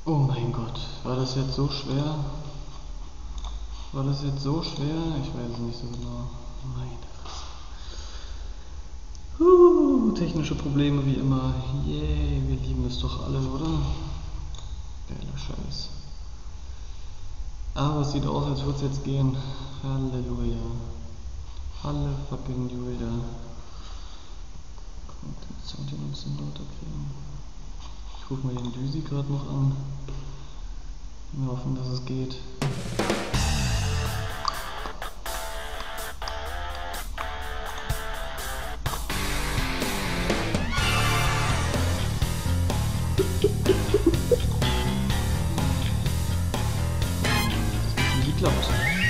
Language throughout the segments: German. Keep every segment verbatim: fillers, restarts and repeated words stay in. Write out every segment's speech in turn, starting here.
Oh mein Gott, war das jetzt so schwer? War das jetzt so schwer? Ich weiß es nicht so genau. Meine Fresse. Huh, technische Probleme wie immer. Yay, wir lieben es doch alle, oder? Geiler Scheiß. Aber es sieht aus, als würde es jetzt gehen. Halleluja. Halle fucking Julia. Jetzt sollte ich ein bisschen lauter kriegen. Ich rufe mal den Düsi gerade noch an. Wir hoffen, dass es geht. Wie klappt.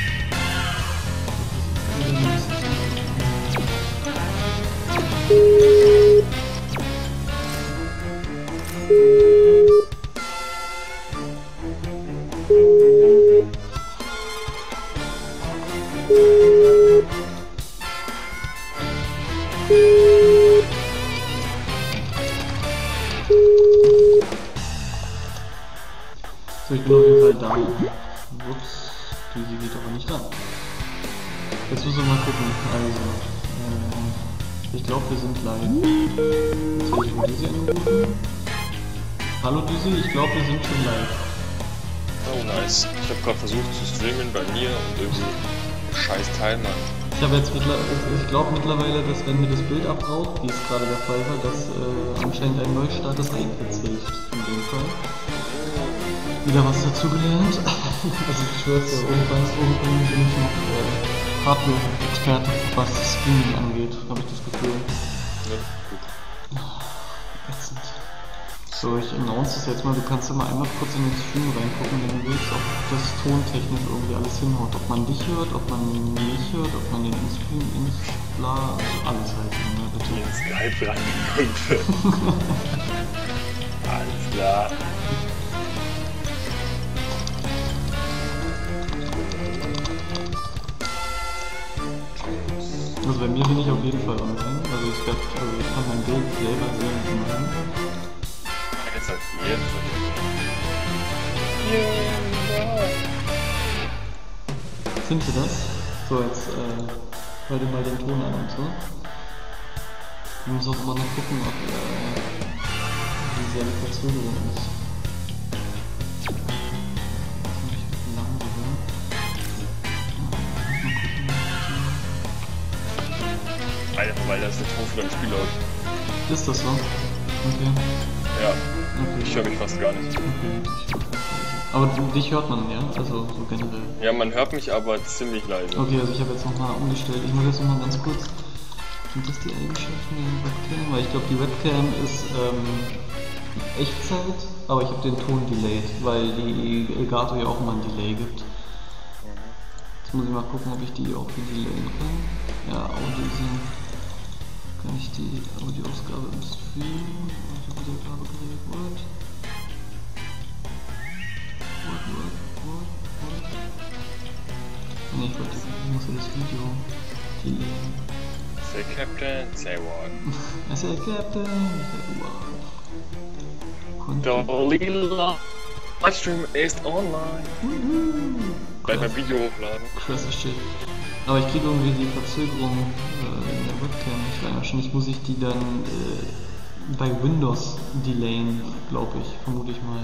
So, ich bin auf jeden Fall da. Ups, Düsi geht aber nicht ran. Jetzt müssen wir mal gucken. Also, äh, ich glaube, wir sind live. Jetzt werde ich mal Düsi anrufen. Hallo Düsi, ich glaube, wir sind schon live. Oh nice. Ich habe gerade versucht zu streamen bei mir und irgendwie scheiß Timer. Ich habe jetzt mittlerweile, ich glaube mittlerweile, dass wenn mir das Bild abraucht, wie es gerade der Fall war, dass äh, anscheinend ein Neustart des iPads hilft in dem Fall. Wieder was dazugelernt. Also ich schwör's ja, irgendwann, irgendwann bin ich noch äh, Hardware-Experte, was das Streaming angeht, habe ich das Gefühl. Ja, gut. Ätzend. So, ich announce das jetzt mal, du kannst ja mal einmal kurz in den Stream reingucken, wenn du willst, ob das tontechnisch irgendwie alles hinhaut. Ob man dich hört, ob man mich hört, ob man den In-Stream, ins bla, alles halt, ne, bitte. In Skype reingeguckt wird. Alles klar. Also bei mir bin ich auf jeden Fall online, also ich, werd, also ich kann mein Bild selber sehen und machen. Jetzt halt jetzt. Sind Sie das? So, jetzt äh, hör dir mal den Ton an und so. Ich muss auch immer noch gucken, ob äh, wie sehr die Verzögerung ist. Einfach weil das der Ton für dein Spiel läuft. Ist das so? Okay. Ja. Okay. Ich höre mich fast gar nicht. Okay. Aber dich hört man, ja? Also so generell. Ja, man hört mich aber ziemlich leise. Okay, also ich habe jetzt nochmal umgestellt. Ich mache jetzt nochmal ganz kurz. Sind das die Eigenschaften der Webcam? Weil ich glaube, die Webcam ist ähm, Echtzeit, aber ich habe den Ton delayed, weil die Elgato ja auch immer ein Delay gibt. Jetzt muss ich mal gucken, ob ich die auch delayen kann. Ja, Audio sind. Kann ich die Audioausgabe im Stream? Audiowiedergabegerät, what? What, what, what, what? Ne, ich wollte, ich muss ja das Video delayen. Say Captain, say what? I say Captain, I say what? The Lila Livestream ist online. Gleich mein Video hochladen. Crazy shit. Aber ich kriege irgendwie die Verzögerung äh, in der Webcam nicht rein. Wahrscheinlich muss ich die dann äh, bei Windows delayen, glaube ich, vermute ich mal.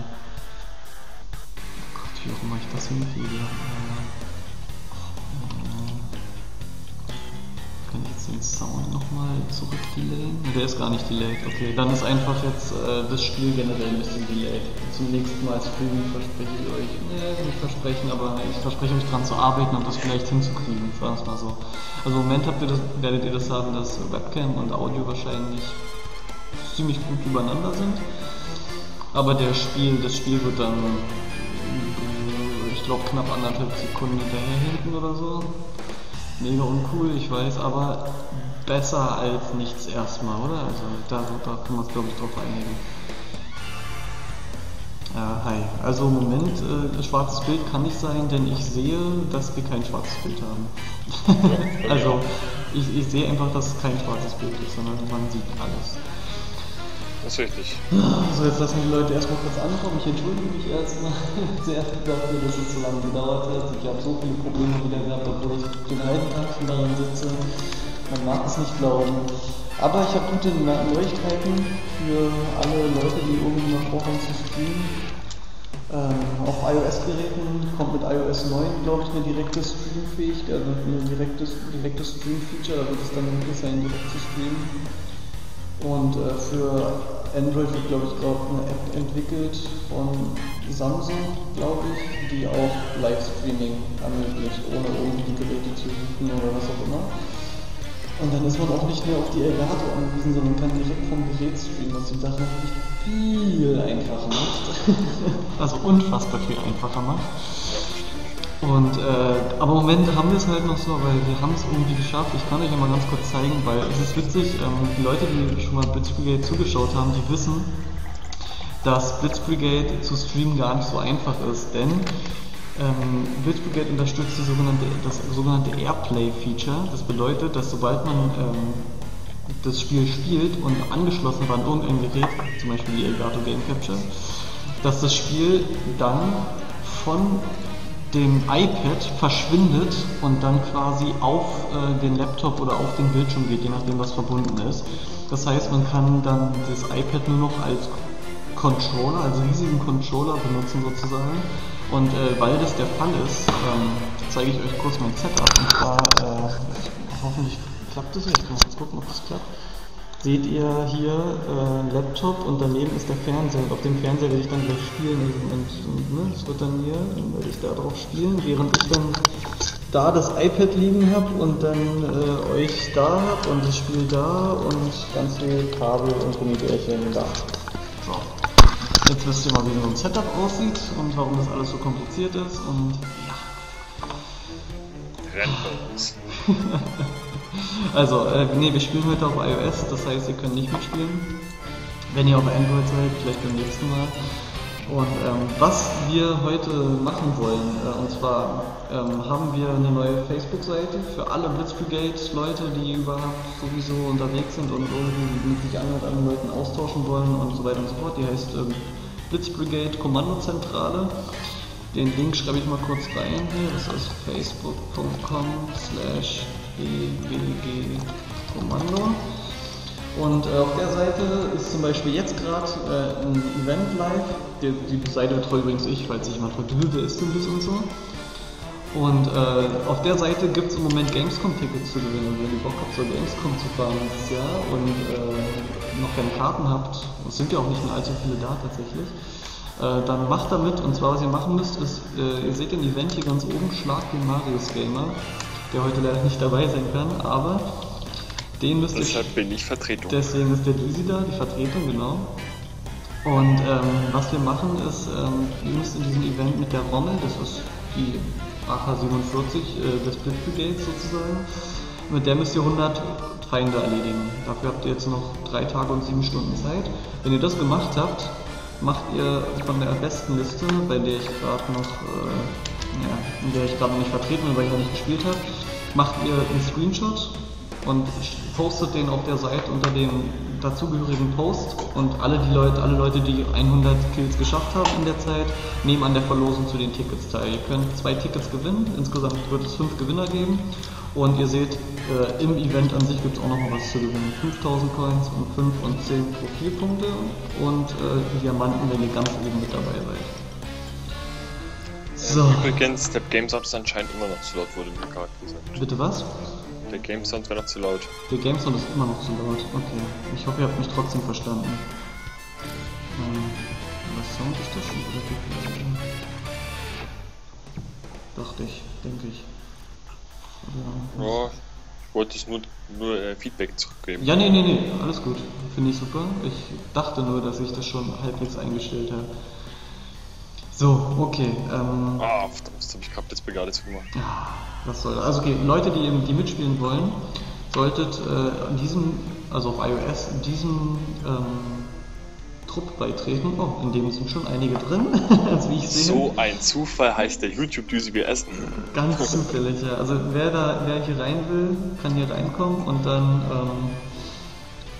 Oh Gott, wie auch immer ich das hinkriege. Äh, äh, kann ich jetzt den Sound nochmal zurück delayen? Der ist gar nicht delayed, okay. Dann ist einfach jetzt äh, das Spiel generell ein bisschen delayed. Zum nächsten Mal streamen verspreche ich euch, ne, nicht versprechen, aber ich verspreche euch dran zu arbeiten und das vielleicht hinzukriegen, sagen wir es mal so. Also im Moment habt ihr das, werdet ihr das haben, dass Webcam und Audio wahrscheinlich ziemlich gut übereinander sind. Aber der Spiel, das Spiel wird dann, ich glaube, knapp anderthalb Sekunden hinterher hinten oder so. Mega uncool, ich weiß, aber besser als nichts erstmal, oder? Also da, da können wir uns, glaube ich, drauf einigen. Äh, hi, also im Moment, äh, schwarzes Bild kann nicht sein, denn ich sehe, dass wir kein schwarzes Bild haben. Also ich, ich sehe einfach, dass es kein schwarzes Bild ist, sondern man sieht alles. Das ist richtig. So, jetzt lassen die Leute erstmal kurz ankommen. Ich entschuldige mich erstmal sehr dafür, dass es so lange gedauert hat. Ich habe so viele Probleme wieder gehabt, obwohl ich den halben Tag schon daran sitze. Man mag es nicht glauben. Aber ich habe gute Neuigkeiten für alle Leute, die irgendwie noch vorhaben zu streamen. Ähm, auf iOS-Geräten kommt mit iOS neun, glaube ich, eine direkte Stream-Fähigkeit, also ein direktes, direktes Stream-Feature, da wird es dann möglich sein, direkt zu streamen. Und äh, für Android wird, glaube ich, gerade eine App entwickelt von Samsung, glaube ich, die auch Livestreaming ermöglicht, ohne irgendwie die Geräte zu suchen oder was auch immer. Und dann ist man auch nicht mehr auf die Elgato angewiesen, sondern kann direkt vom Gerät streamen, was die Sache natürlich viel einfacher macht. Also unfassbar viel einfacher macht. Und, äh, aber im Moment haben wir es halt noch so, weil wir haben es irgendwie geschafft. Ich kann euch ja mal ganz kurz zeigen, weil es ist witzig, ähm, die Leute, die schon mal Blitz Brigade zugeschaut haben, die wissen, dass Blitz Brigade zu streamen gar nicht so einfach ist, denn ähm, Blitz Brigade unterstützt die sogenannte, das sogenannte Airplay-Feature. Das bedeutet, dass sobald man ähm, das Spiel spielt und angeschlossen war an irgendein Gerät, zum Beispiel die Elgato Game Capture, dass das Spiel dann von dem iPad verschwindet und dann quasi auf äh, den Laptop oder auf den Bildschirm geht, je nachdem was verbunden ist. Das heißt, man kann dann das iPad nur noch als Controller, also riesigen Controller benutzen sozusagen. Und äh, weil das der Fall ist, ähm, zeige ich euch kurz mein Setup. Und zwar, äh, hoffentlich klappt das. Ich kann mal kurz gucken, ob das klappt. Seht ihr hier äh, Laptop und daneben ist der Fernseher. Und auf dem Fernseher werde ich dann gleich spielen. Und, und, ne, das wird dann hier, dann werde ich da drauf spielen, während ich dann da das iPad liegen habe und dann äh, euch da habe und das Spiel da und ganz viel Kabel und Gummibärchen da. So. Jetzt wisst ihr mal, wie so ein Setup aussieht und warum das alles so kompliziert ist und ja. Rennt bei uns. Also, äh, nee, wir spielen heute auf iOS, das heißt, ihr könnt nicht mitspielen. Wenn ihr auf Android seid, vielleicht beim nächsten Mal. Und ähm, was wir heute machen wollen, äh, und zwar ähm, haben wir eine neue Facebook-Seite für alle Blitz Brigade-Leute, die überhaupt sowieso unterwegs sind und irgendwie mit sich anderen, anderen Leuten austauschen wollen und so weiter und so fort. Die heißt ähm, Blitz Brigade Kommandozentrale. Den Link schreibe ich mal kurz rein hier. Das ist facebook punkt com slash b w g kommando. Und äh, auf der Seite ist zum Beispiel jetzt gerade äh, ein Event live. Die, die Seite betreue übrigens ich, falls sich jemand fragt, wer ist denn das und so. Und äh, auf der Seite gibt es im Moment Gamescom-Tickets zu gewinnen. Wenn ihr Bock habt, zur Gamescom zu fahren dieses Jahr und äh, noch keine Karten habt, es sind ja auch nicht mehr allzu viele da tatsächlich, äh, dann macht da mit. Und zwar, was ihr machen müsst, ist, äh, ihr seht den Event hier ganz oben, Schlag den Marius Gamer, der heute leider nicht dabei sein kann, aber den müsst ihr... Deshalb bin ich Vertretung. Deswegen ist der Lucy da, die Vertretung, genau. Und ähm, was wir machen ist, ähm, ihr müsst in diesem Event mit der Rommel, das ist die A K siebenundvierzig äh, des Blitz Brigades sozusagen, mit der müsst ihr hundert Feinde erledigen. Dafür habt ihr jetzt noch drei Tage und sieben Stunden Zeit. Wenn ihr das gemacht habt, macht ihr von der besten Liste, bei der ich gerade noch, äh, ja, in der ich gerade noch nicht vertreten bin, weil ich noch nicht gespielt habe, macht ihr einen Screenshot und postet den auf der Seite unter dem dazugehörigen Post und alle die Leute, alle Leute, die hundert Kills geschafft haben in der Zeit, nehmen an der Verlosung zu den Tickets teil. Ihr könnt zwei Tickets gewinnen, insgesamt wird es fünf Gewinner geben und ihr seht, äh, im Event an sich gibt es auch noch mal was zu gewinnen. fünftausend Coins und fünf und zehn Profilpunkte und äh, Diamanten, wenn ihr ganz oben mit dabei seid. So. Übrigens, der Game Sound ist anscheinend immer noch zu laut, wurde mir gerade gesagt. Bitte was? Der Game Sound wäre noch zu laut. Der Game Sound ist immer noch zu laut. Okay. Ich hoffe, ihr habt mich trotzdem verstanden. Ähm, was Sound ist das schon? Dachte ich, denke ich. Oder ja, ich wollte es nur, nur äh, Feedback zurückgeben. Ja, nee, nee, nee, alles gut. Finde ich super. Ich dachte nur, dass ich das schon halbwegs eingestellt habe. So, okay. Ähm, ah, verdammt, das habe ich gerade jetzt gerade zugemacht. Ja, was soll das? Also okay, Leute, die eben die mitspielen wollen, solltet äh, an diesem, also auf iOS, in diesem ähm, Trupp beitreten. Oh, in dem sind schon einige drin, also wie ich sehe. So ein Zufall heißt der YouTube-Düsi wir essen. Ganz zufällig, ja. Also wer da, wer hier rein will, kann hier reinkommen und dann ähm,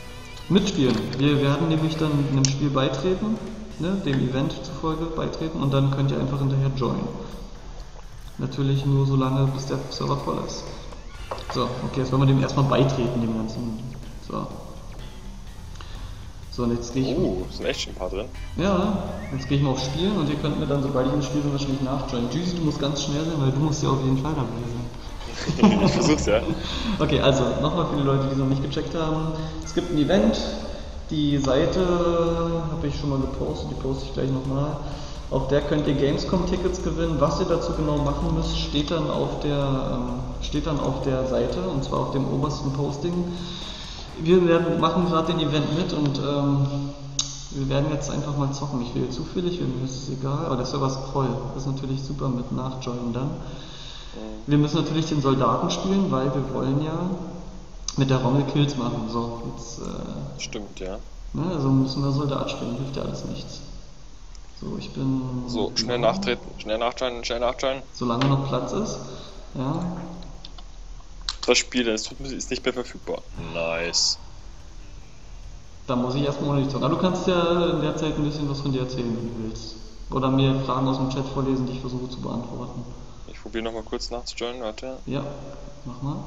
Mitspielen. Wir werden nämlich dann einem Spiel beitreten, ne, dem Event zufolge beitreten und dann könnt ihr einfach hinterher joinen. Natürlich nur so lange, bis der Server voll ist. So, okay, jetzt wollen wir dem erstmal beitreten, dem ganzen. So. So, und jetzt gehe ich. Oh, sind echt schon ein paar drin. Ja, jetzt gehe ich mal auf Spielen und ihr könnt mir dann, sobald ich im Spiel bin, wahrscheinlich nachjoinen. Juicy, du musst ganz schnell sein, weil du musst ja auf jeden Fall dabei sein. Ich versuch's, ja. Okay, also nochmal für die Leute, die es noch nicht gecheckt haben. Es gibt ein Event, die Seite habe ich schon mal gepostet, die poste ich gleich nochmal. Auf der könnt ihr Gamescom-Tickets gewinnen. Was ihr dazu genau machen müsst, steht dann auf der, ähm, steht dann auf der Seite, und zwar auf dem obersten Posting. Wir werden, machen gerade den Event mit und ähm, wir werden jetzt einfach mal zocken. Ich will zufällig, mir ist es egal, aber der Server ist voll. Das ist natürlich super mit Nachjoinen dann. Wir müssen natürlich den Soldaten spielen, weil wir wollen ja mit der Rommel Kills machen. So, jetzt, äh, Stimmt, ja. Ne, also müssen wir Soldat spielen, hilft ja alles nichts. So, ich bin... So, schnell nachtreten, schnell nachjoinen, schnell nachjoinen. Solange noch Platz ist, ja. Das Spiel ist nicht mehr verfügbar. Nice. Dann muss ich erstmal nicht zocken. Aber du kannst ja in der Zeit ein bisschen was von dir erzählen, wenn du willst. Oder mir Fragen aus dem Chat vorlesen, die ich versuche zu beantworten. Ich probiere nochmal kurz nachzujoinen, warte. Ja, mach mal.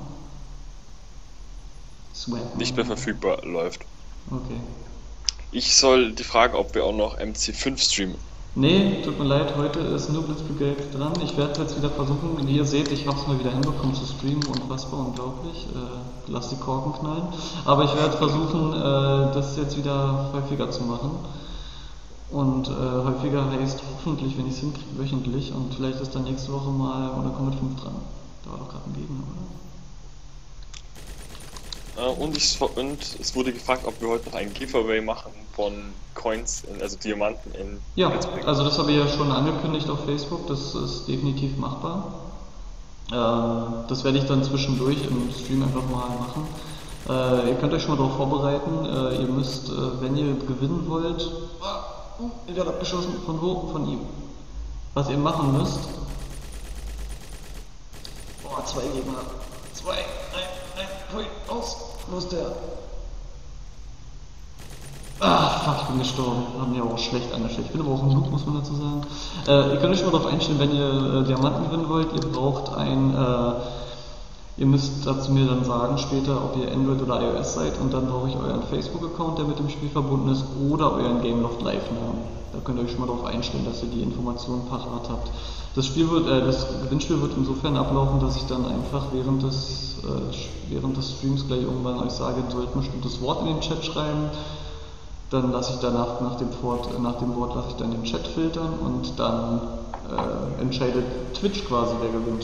Swag. Nicht mehr verfügbar, läuft. Okay. Ich soll die Frage, ob wir auch noch M C fünf streamen. Nee, tut mir leid, heute ist nur Blitzbrigade dran. Ich werde jetzt wieder versuchen, wie ihr seht, ich habe es mal wieder hinbekommen zu streamen, unfassbar, unglaublich. Äh, lass die Korken knallen. Aber ich werde versuchen, äh, das jetzt wieder häufiger zu machen. Und äh, häufiger heißt hoffentlich, wenn ich es hinkriege, wöchentlich. Und vielleicht ist dann nächste Woche mal Mortal Kombat fünf dran. Da war doch gerade ein Gegner, oder? Äh, und, ich, und es wurde gefragt, ob wir heute noch ein Giveaway machen von Coins, in, also Diamanten in... Ja, also das habe ich ja schon angekündigt auf Facebook, das ist definitiv machbar. Äh, das werde ich dann zwischendurch im Stream einfach mal machen. Äh, ihr könnt euch schon mal darauf vorbereiten, äh, ihr müsst, äh, wenn ihr gewinnen wollt... Uh, ich werde abgeschossen von wo? Von ihm. Was ihr machen müsst... Boah, zwei Gegner. Zwei, nein, nein, hui, aus. Wo ist der? Ah, fuck, ich bin gestorben. Haben mir auch schlecht angestellt. Ich bin aber auch ein Noob, muss man dazu sagen. Äh, ihr könnt euch schon mal darauf einstellen, wenn ihr äh, Diamanten gewinnen wollt. Ihr braucht ein... Äh, Ihr müsst dazu mir dann sagen später, ob ihr Android oder iOS seid, und dann brauche ich euren Facebook-Account, der mit dem Spiel verbunden ist, oder euren Gameloft Live-Namen. Da könnt ihr euch schon mal darauf einstellen, dass ihr die Informationen parat habt. Das Spiel wird, äh, das Gewinnspiel wird insofern ablaufen, dass ich dann einfach während des, äh, während des Streams gleich irgendwann euch sage, ihr sollt ein bestimmtes Wort in den Chat schreiben. Dann lasse ich danach, nach dem Wort, nach dem Wort lasse ich dann den Chat filtern und dann äh, entscheidet Twitch quasi, wer gewinnt.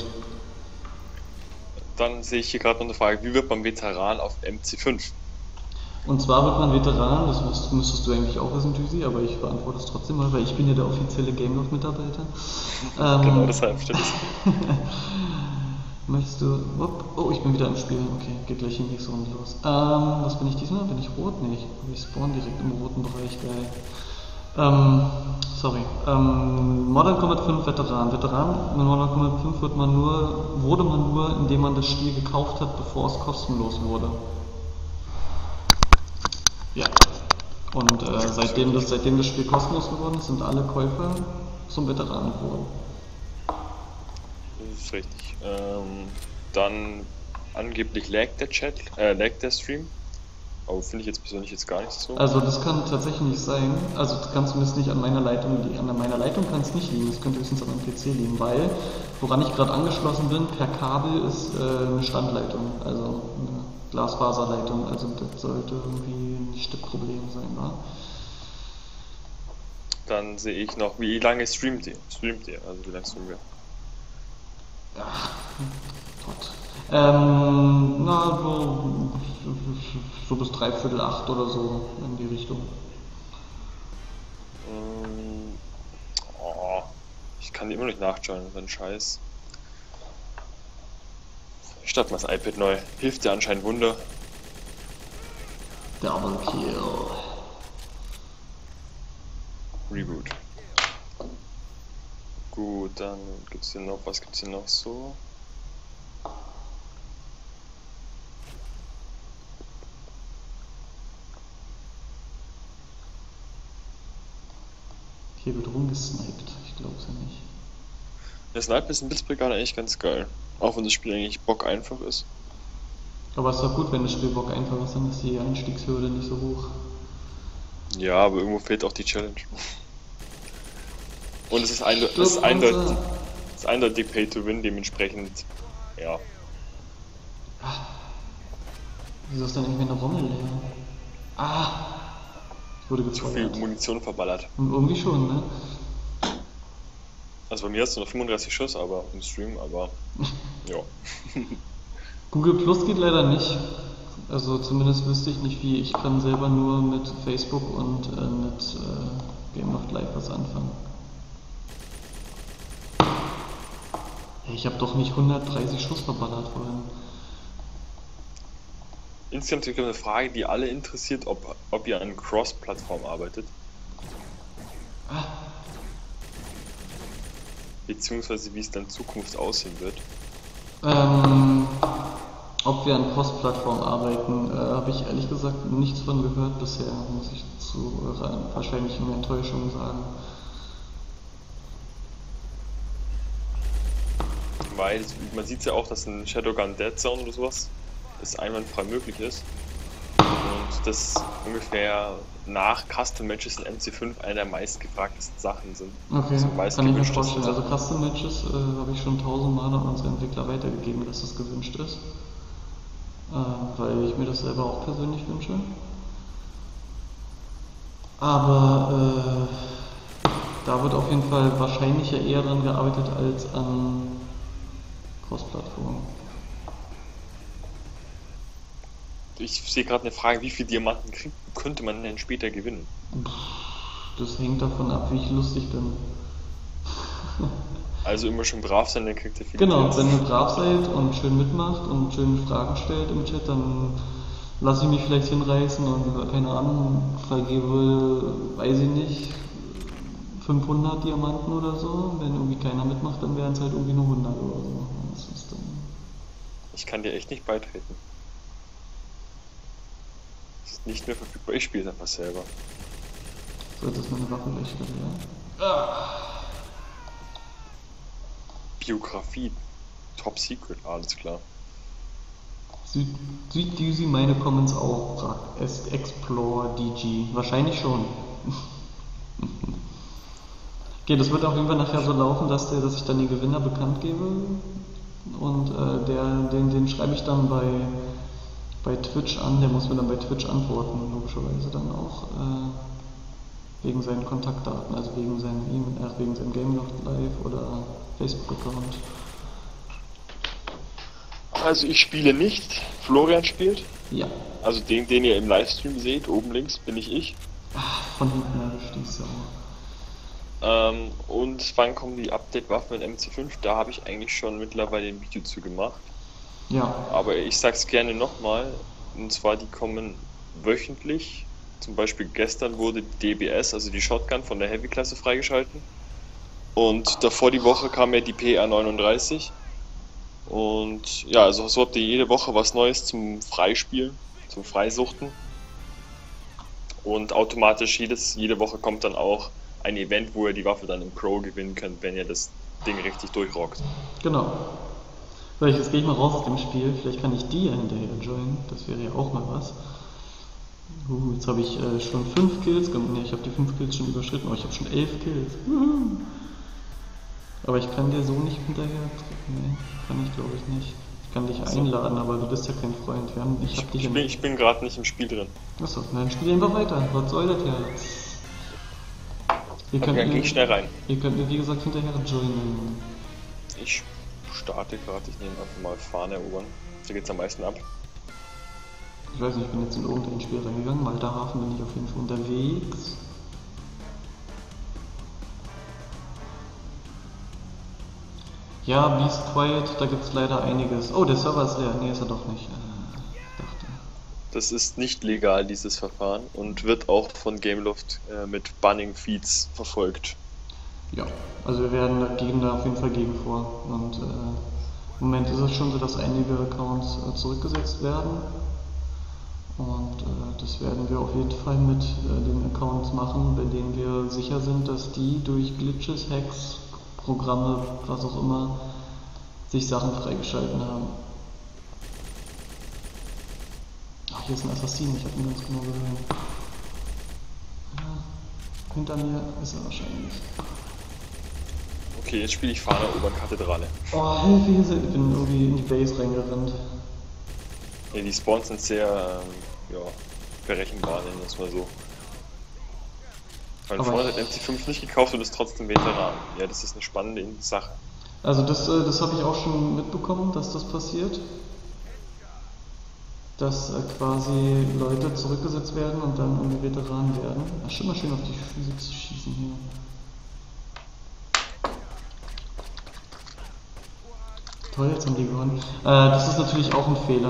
Dann sehe ich hier gerade noch eine Frage, wie wird man Veteran auf M C fünf? Und zwar wird man Veteran, das müsstest, müsstest du eigentlich auch wissen, Düsi, aber ich beantworte es trotzdem mal, weil ich bin ja der offizielle Gameloft-Mitarbeiter. Ähm, genau, deshalb stimmt es. Möchtest du... Oh, ich bin wieder im Spiel. Okay, geht gleich in die nächste Runde los. Ähm, was bin ich diesmal? Bin ich rot? Nee, ich spawn direkt im roten Bereich, geil. Ähm, sorry. Ähm, Mortal Kombat fünf Veteran. Veteran in Mortal Kombat fünf wird man nur, wurde man nur, indem man das Spiel gekauft hat, bevor es kostenlos wurde. Ja. Und äh, seitdem, das, seitdem das Spiel kostenlos geworden ist, sind alle Käufer zum Veteran geworden. Das ist richtig. Ähm, dann angeblich laggt der Chat, äh, laggt der Stream. Aber finde ich jetzt persönlich jetzt gar nicht so. Also das kann tatsächlich nicht sein. Also das kann zumindest nicht an meiner Leitung liegen. An meiner Leitung kann es nicht liegen, es könnte höchstens an meinem P C liegen, weil, woran ich gerade angeschlossen bin, per Kabel ist äh, eine Standleitung, also eine Glasfaserleitung, also das sollte irgendwie nicht das Problem sein, wa? Dann sehe ich noch, wie lange streamt ihr? Streamt ihr? Also wie lange streamen wir? Ach, Gott. Ähm, na, so, so bis dreiviertel acht oder so in die Richtung. Ähm, oh, ich kann die immer nicht nachschauen, so ein Scheiß. Ich starte mal das iPad neu. Hilft dir anscheinend Wunder. Double Kill. Reboot. Gut, dann gibt's hier noch, was gibt's hier noch so? Hier wird rumgesniped, ich glaub's ja nicht. Der Sniper ist in Blitzbrigade eigentlich ganz geil. Auch wenn das Spiel eigentlich bock einfach ist. Aber es ist doch gut, wenn das Spiel Bock einfach ist, dann ist die Einstiegshürde nicht so hoch. Ja, aber irgendwo fehlt auch die Challenge. Und es ist, einde es ist, Stirb, eindeutig, Panzer. es ist eindeutig Pay to Win, dementsprechend, ja. Wieso ist dann irgendwie eine Rommel leer? Ah! Ich wurde Zu viel gefeuert. Munition verballert. Und irgendwie schon, ne? Also bei mir hast du noch fünfunddreißig Schuss, aber im Stream, aber ja. Google Plus geht leider nicht. Also zumindest wüsste ich nicht wie. Ich kann selber nur mit Facebook und äh, mit äh, Gameloft Live was anfangen. Hey, ich habe doch nicht hundertdreißig Schuss verballert vorhin. Insgesamt gibt es eine Frage, die alle interessiert, ob, ob ihr an Cross-Plattform arbeitet. Ah, Beziehungsweise wie es dann in Zukunft aussehen wird. ähm, ob wir an Cross-Plattform arbeiten, äh, habe ich ehrlich gesagt nichts von gehört bisher, muss ich zu eurer wahrscheinlichen Enttäuschung sagen. Weil man sieht ja auch, dass ein Shadowgun Dead Zone oder sowas das einwandfrei möglich ist. Und das ungefähr nach Custom Matches in M C fünf eine der meistgefragtesten Sachen sind. Okay, Also kann ich mir meistgewünschtesten vorstellen. Also Sachen. Custom Matches äh, habe ich schon tausendmal an unsere Entwickler weitergegeben, dass das gewünscht ist. Äh, weil ich mir das selber auch persönlich wünsche. Aber äh, da wird auf jeden Fall wahrscheinlich ja eher dran gearbeitet als an Cross-Plattform. Ich sehe gerade eine Frage, wie viele Diamanten krieg könnte man denn später gewinnen? Das hängt davon ab, wie ich lustig bin. Also immer schon brav sein, dann kriegt ihr viele Genau, Kills. wenn ihr brav seid und schön mitmacht und schön Fragen stellt im Chat, dann lasse ich mich vielleicht hinreißen und, keine Ahnung, vergebe, weiß ich nicht, fünfhundert Diamanten oder so. Wenn irgendwie keiner mitmacht, dann wären es halt irgendwie nur hundert oder so. Das ist dann Ich kann dir echt nicht beitreten. Das ist nicht mehr verfügbar, ich spiele es einfach selber. so, jetzt ist meine Waffe gleich wieder leer. Biografie, Top Secret, alles klar. Sieht, sieht Düsi meine Comments auch, fragt S Explore D G. Wahrscheinlich schon. Okay, das wird auf jeden Fall nachher so laufen, dass, der, dass ich dann den Gewinner bekannt gebe. Und äh, der, den, den schreibe ich dann bei, bei Twitch an. Der muss mir dann bei Twitch antworten, logischerweise dann auch. Äh, wegen seinen Kontaktdaten, also wegen seinem E-Mail, äh, wegen seinem Gameloft Live oder Facebook-Account. Also ich spiele nicht, Florian spielt. Ja, Also den, den ihr im Livestream seht, oben links bin ich ich. von hinten erwischt die Sau. Ähm, und wann kommen die Update-Waffen in M C fünf? Da habe ich eigentlich schon mittlerweile ein Video zu gemacht. Ja, Aber ich sag's gerne nochmal, und zwar die kommen wöchentlich. Zum Beispiel gestern wurde die D B S, also die Shotgun von der Heavy-Klasse freigeschalten. Und davor die Woche kam ja die P R neununddreißig. Und ja, also so habt ihr jede Woche was Neues zum Freispielen, zum Freisuchten. Und automatisch jedes, jede Woche kommt dann auch ein Event, wo ihr die Waffe dann im Pro gewinnen könnt, wenn ihr das Ding richtig durchrockt. genau. So, jetzt gehe ich mal raus aus dem Spiel. Vielleicht kann ich die ja hinterher joinen. Das wäre ja auch mal was. Uh, jetzt habe ich äh, schon fünf Kills gemacht. Ne, ich habe die fünf Kills schon überschritten, aber ich habe schon elf Kills. Uhu. Aber ich kann dir so nicht hinterher drücken. Ne, kann ich glaube ich nicht. Ich kann dich Achso. einladen, aber du bist ja kein Freund. Wir haben, ich hab dich Ich bin, ich bin gerade nicht im Spiel drin. Achso, dann spiel einfach weiter. Was soll das ja? Ihr Okay, könnt, dann geh ich schnell rein. ihr könnt mir wie gesagt hinterher joinen. Ich starte gerade, ich nehme einfach mal Fahne erobern. Da geht's am meisten ab. Ich weiß nicht, ich bin jetzt in irgendein Spiel reingegangen. Malta Hafen bin ich auf jeden Fall unterwegs. Ja, Beast Quiet, da gibt's leider einiges. Oh, der Server ist leer. Nee, ist er doch nicht. Äh, ich dachte. Das ist nicht legal, dieses Verfahren, und wird auch von Gameloft äh, mit Banning Feeds verfolgt. Ja, also wir werden da, gehen da auf jeden Fall gegen vor. Und äh, im Moment ist es schon so, dass einige Accounts äh, zurückgesetzt werden. Und äh, das werden wir auf jeden Fall mit äh, den Accounts machen, bei denen wir sicher sind, dass die durch Glitches, Hacks, Programme, was auch immer, sich Sachen freigeschalten haben. Ach, hier ist ein Assassin, ich habe ihn ganz genau gesehen. Ja, hinter mir ist er wahrscheinlich. Okay, jetzt spiele ich Fahner Oberkathedrale. Oh, Hilfe, hier sind, ich bin irgendwie in die Base reingerannt. Ja, die Spawns sind sehr, ähm, ja, berechenbar, nennen wir es mal so. Mein Aber Freund ich- hat M C fünf nicht gekauft und ist trotzdem Veteran. Ja, das ist eine spannende Sache. Also das, äh, das habe ich auch schon mitbekommen, dass das passiert. Dass äh, quasi Leute zurückgesetzt werden und dann irgendwie Veteranen werden. Ach, schon mal schön auf die Physik zu schießen hier. Toll, jetzt haben die gewonnen. Äh, das ist natürlich auch ein Fehler.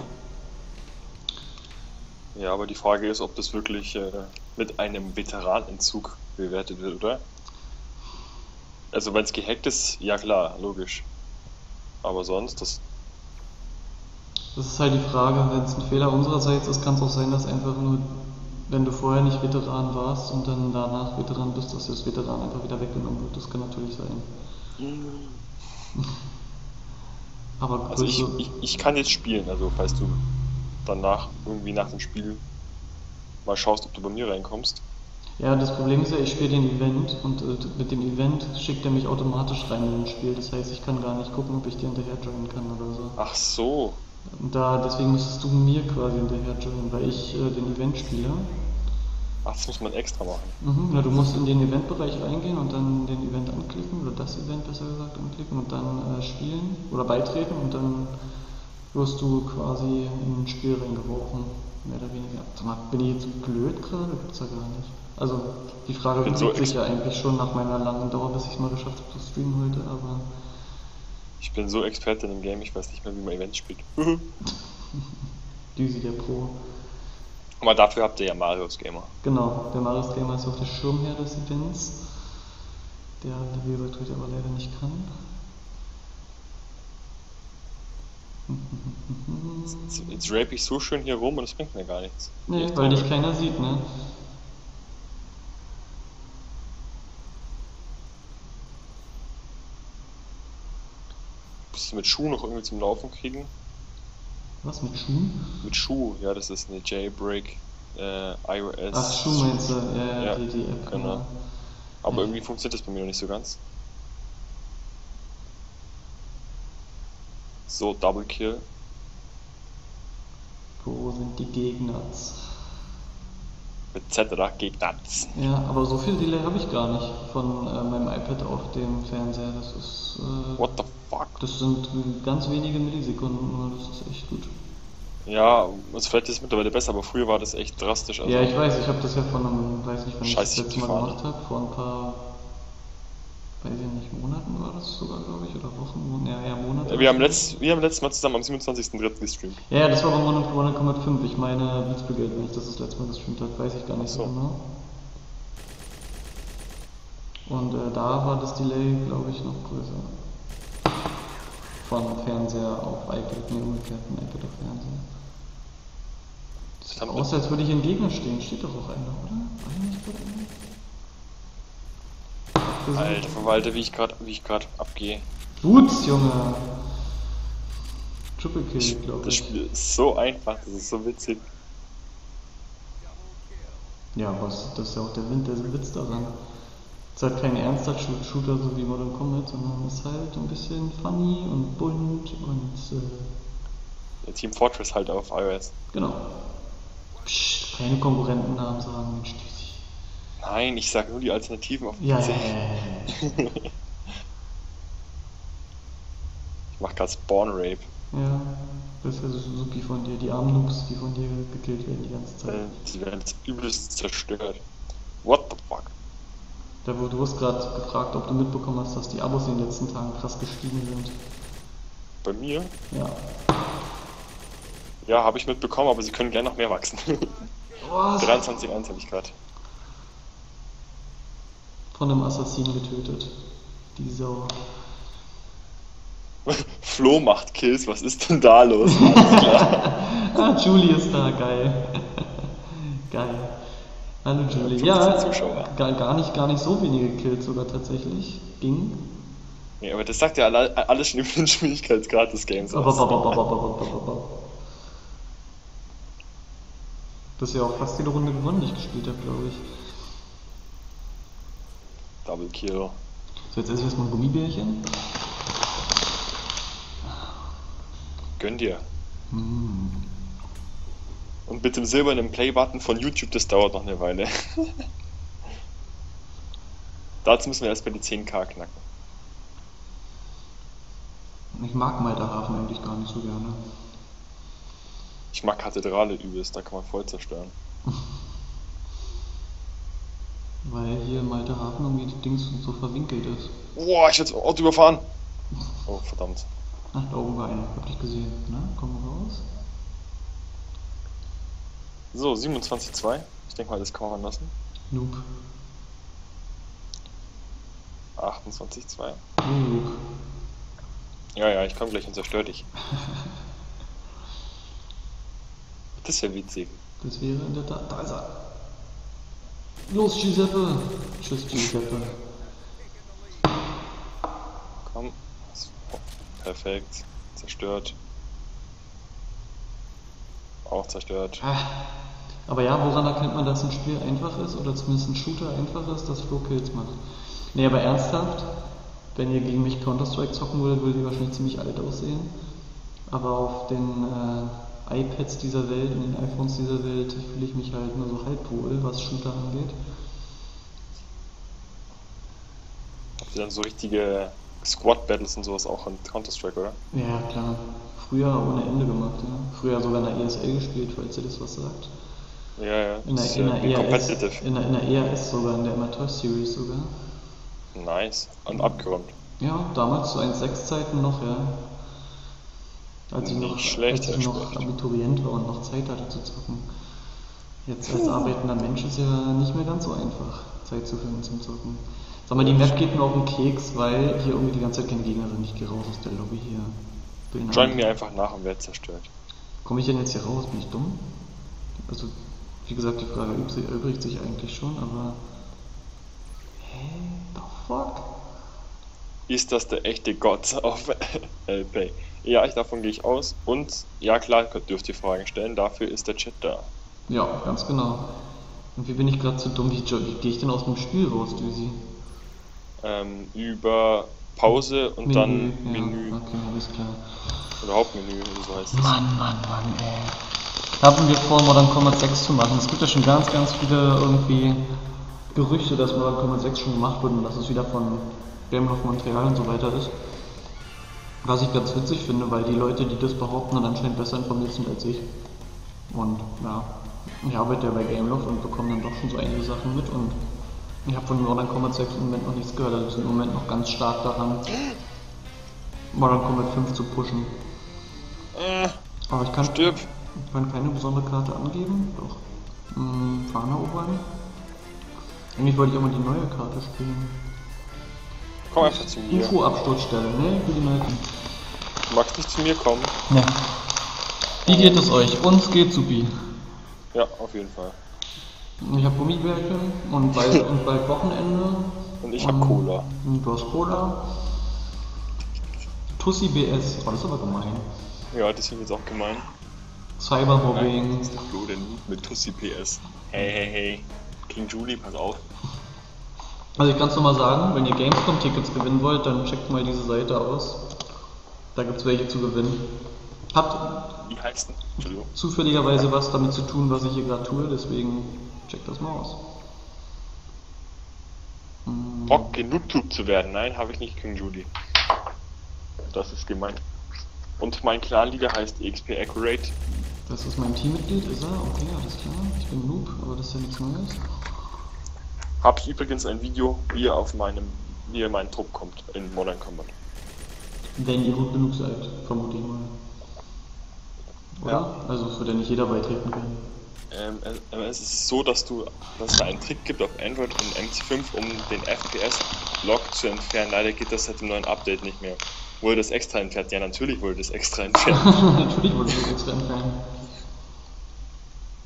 Ja, aber die Frage ist, ob das wirklich äh, mit einem Veteranentzug bewertet wird, oder? Also wenn es gehackt ist, ja klar, logisch. Aber sonst, das... Das ist halt die Frage, wenn es ein Fehler unsererseits ist, kann es auch sein, dass einfach nur, wenn du vorher nicht Veteran warst und dann danach Veteran bist, dass das Veteran einfach wieder weggenommen wird. Das kann natürlich sein. Aber Also ich, größere- ich, ich kann jetzt spielen, also falls du danach irgendwie nach dem Spiel mal schaust, ob du bei mir reinkommst. Ja, das Problem ist ja, ich spiele den Event und äh, mit dem Event schickt er mich automatisch rein in das Spiel. Das heißt, ich kann gar nicht gucken, ob ich dir hinterher joinen kann oder so. Ach so. Und da, deswegen müsstest du mir quasi hinterher joinen, weil ich äh, den Event spiele. Ach, das muss man extra machen. Mhm, ja, du musst in den Eventbereich reingehen und dann den Event anklicken, oder das Event besser gesagt anklicken und dann äh, spielen oder beitreten und dann wirst du quasi in ein Spiel reingeworfen, mehr oder weniger. Sag mal, bin ich jetzt blöd gerade? Gibt's ja gar nicht. Also die Frage bin ergibt so sich ja eigentlich schon nach meiner langen Dauer, bis ich es mal geschafft habe zu streamen heute, aber Ich bin so Experte in dem Game, ich weiß nicht mehr, wie man Events spielt. Düsi der Pro. Aber dafür habt ihr ja Marius Gamer. Genau, der Marius Gamer ist auch der Schirmherr des Events, der, wie gesagt, heute aber leider nicht kann. Jetzt, jetzt rape ich so schön hier rum und es bringt mir gar nichts. Nee, Echt weil dich traurig. keiner sieht, ne? Musst du mit Schuh noch irgendwie zum Laufen kriegen? Was, mit Schuhen? Mit Schuh, ja, das ist eine Jailbreak äh, iOS. Ach, Schuh meinst du? Ja, ja, Ja, die, die App, genau. genau. Aber Ja. irgendwie funktioniert das bei mir noch nicht so ganz. So, Double Kill. Wo sind die Gegner? Mit Z oder Gegners. Ja, aber so viel Delay habe ich gar nicht von äh, meinem iPad auf dem Fernseher. Das ist, äh, What the fuck? das sind ganz wenige Millisekunden nur, das ist echt gut. Ja, also vielleicht ist es mittlerweile besser, aber früher war das echt drastisch. Also Ja, ich weiß, ich habe das ja von einem, weiß nicht, wann ich Scheiße, das letzte ich Mal hab die gemacht habe, vor ein paar, weiß ich nicht, Monaten war das sogar, glaube ich, oder Wochen, Mon- ja, ja, Monate. wir haben, letzt, wir haben letztes Mal zusammen am siebenundzwanzigsten dritten gestreamt. Ja, ja, das war bei Monat Monat Komma fünf. Ich meine, Blitz Brigade, wenn ich das das letzte Mal gestreamt habe, weiß ich gar nicht so Ach so. genau. Und äh, da war das Delay, glaube ich, noch größer. Von Fernseher auf iPad, ne, umgekehrt, von iPad auf Fernseher. Das sieht Haben aus, als würde hier ein Gegner stehen. Steht doch auch einer, oder? War hier nicht gerade einer? Wir sind- Alter Verwalter, wie ich gerade wie ich gerade abgehe. Boots, Junge! Triple Kill, glaube Das ich. Spiel ist so einfach, das ist so witzig. Ja, was, das ist ja auch der Wind, der Witz daran. Es ist halt kein ernster Shoot- Shooter, so wie Modern Combat, sondern es ist halt ein bisschen funny und bunt und äh, Der Team Fortress halt auf iOS. genau. Psst, keine Konkurrentennamen sagen, Mensch, Düsi. Nein, ich sag nur die Alternativen auf dem Ja, P C. ja, ja, ja. Ich mach grad Spawn Rape. Ja, das ist ja so Suzuki von dir, die armen Noobs, die von dir gekillt werden die ganze Zeit. Äh, Die werden jetzt übelst zerstört. What the fuck? Da, wo, du wirst gerade gefragt, ob du mitbekommen hast, dass die Abos in den letzten Tagen krass gestiegen sind. Bei mir? Ja. Ja, habe ich mitbekommen, aber sie können gerne noch mehr wachsen. Was? dreiundzwanzig Komma eins habe ich gerade. Von einem Assassinen getötet. Die Sau. Flo macht Kills, was ist denn da los? Alles klar. Ah, Julie ist da, geil. Geil. Hallo Julie. Ja, Zuschauer. gar, gar, nicht, gar nicht so wenige Kills sogar tatsächlich. Ging. Nee, aber das sagt ja alle, alles schon über den Schwierigkeitsgrad des Games Aber, aus. aber, aber, aber, aber, aber, aber. Du hast ja auch fast jede Runde gewonnen, die ich gespielt habe, glaube ich. Double Kill. So, jetzt esse ich erstmal ein Gummibärchen. Gönn dir. Mm. Und mit dem silbernen Play-Button von YouTube, das dauert noch eine Weile. Dazu müssen wir erst bei die zehn K knacken. Ich mag Malterhafen eigentlich gar nicht so gerne. Ich mag Kathedrale übelst, da kann man voll zerstören. Weil hier in Malterhafen irgendwie die Dings so verwinkelt ist. Boah, ich werde das Auto überfahren. Oh, verdammt. Ach, da oben war einer, hab dich gesehen. Na, komm raus. So, siebenundzwanzig zwei. Ich denke mal, das kann man lassen. Noob. achtundzwanzig zwei. Noob. Ja, ja, ich komme gleich und zerstör dich. Das wäre witzig. Das wäre in der Tat. Da ist er. Los, Giuseppe. Tschüss, Giuseppe. Komm. Oh, perfekt. Zerstört. Auch zerstört. Ah. Aber ja, woran erkennt man, dass ein Spiel einfach ist oder zumindest ein Shooter einfach ist, dass Flo Kills macht? Nee, aber ernsthaft, wenn ihr gegen mich Counter-Strike zocken würdet, würdet ihr wahrscheinlich ziemlich alt aussehen. Aber auf den äh, iPads dieser Welt und den iPhones dieser Welt fühle ich mich halt nur so halb wohl, was Shooter angeht. Habt ihr dann so richtige Squad-Battles und sowas auch in Counter-Strike, oder? Ja, klar. Früher ohne Ende gemacht, ja. Früher sogar in der E S L gespielt, falls ihr das was sagt. Ja, ja. In der, das in ist der, ja E R S, competitive. in, der, in der E R S sogar, in der Amateur Series sogar. Nice. Und abgeräumt. Ja, damals zu eins Punkt sechs Zeiten noch, ja. Als ich Nicht noch, schlecht, als ich Herr noch Specht. Abiturient war und noch Zeit hatte zu zocken. Jetzt als arbeitender Mensch ist ja nicht mehr ganz so einfach, Zeit zu finden zum Zocken. Sag mal, die Map geht mir auf den Keks, weil hier irgendwie die ganze Zeit keine Gegner sind. Ich geh raus aus der Lobby hier. Bin Join mir einfach nach und werd zerstört. Komme ich denn jetzt hier raus? Bin ich dumm? Also, wie gesagt, die Frage übrigt sich eigentlich schon, aber... Hä? The fuck? Ist das der echte Gott auf L P? Ja, ich, davon gehe ich aus. Und ja, klar, dürft ihr Fragen stellen. Dafür ist der Chat da. Ja, ganz genau. Und wie bin ich gerade zu dumm? Wie, wie gehe ich denn aus dem Spiel raus, Düsi? Ähm, über Pause und Menü, dann ja, Menü. Okay, alles klar. Oder Hauptmenü, oder so heißt es. Mann, Mann, Mann, ey. Haben wir vor, Modern Combat sechs zu machen? Es gibt ja schon ganz, ganz viele irgendwie Gerüchte, dass Modern Combat sechs schon gemacht wurde und dass es wieder von Game of Montreal und so weiter ist. Was ich ganz witzig finde, weil die Leute, die das behaupten, dann anscheinend besser informiert sind als ich. Und ja, ich arbeite ja bei Gameloft und bekomme dann doch schon so einige Sachen mit und ich habe von Modern Combat sechs im Moment noch nichts gehört, also wir sind im Moment noch ganz stark daran, Modern Combat fünf zu pushen. Äh, Aber ich kann, stirb. ich kann keine besondere Karte angeben, doch. Hm, Fahne erobern. Eigentlich wollte ich auch mal die neue Karte spielen. Komm einfach zu mir. U F O-Absturzstelle, ne? Für die neue. Du magst nicht zu mir kommen? Ne. Wie geht es euch? Uns geht's supi. Ja, auf jeden Fall. Ich hab Gummibärchen und bald, und bald Wochenende. Und ich hab Cola. Und du hast Cola. Tussi B S, oh, das ist aber gemein. Ja, das finde ich jetzt auch gemein. Cybermobbing. Das ist der Flo, der Noob mit Tussi P S. Hey, hey, hey. King Julie, pass auf. Also ich kann es nur mal sagen, wenn ihr Gamescom-Tickets gewinnen wollt, dann checkt mal diese Seite aus. Da gibt es welche zu gewinnen. Habt Wie heißt denn? Entschuldigung. zufälligerweise was damit zu tun, was ich hier gerade tue, deswegen checkt das mal aus. Hm. Bock, genoob zu werden. Nein, habe ich nicht, King Julie. Das ist gemein. Und mein Clan-Leader heißt E X P Accurate. Das ist mein Teammitglied, ist er? Okay, alles klar. Ich bin Noob, aber das ist ja nichts Neues. Habe ich übrigens ein Video, wie ihr auf meinem, wie ihr in meinen Trupp kommt in Modern Combat. Wenn ihr gut genug seid, vermute ich mal. Oder? Ja. Also es wird ja nicht jeder beitreten können. Ähm, es ist so, dass du, dass es da einen Trick gibt auf Android und M C fünf, um den F P S-Log zu entfernen. Leider geht das seit dem neuen Update nicht mehr. Wurde das extra entfernt? Ja, natürlich wurde das extra entfernt. Natürlich wurde das extra entfernt.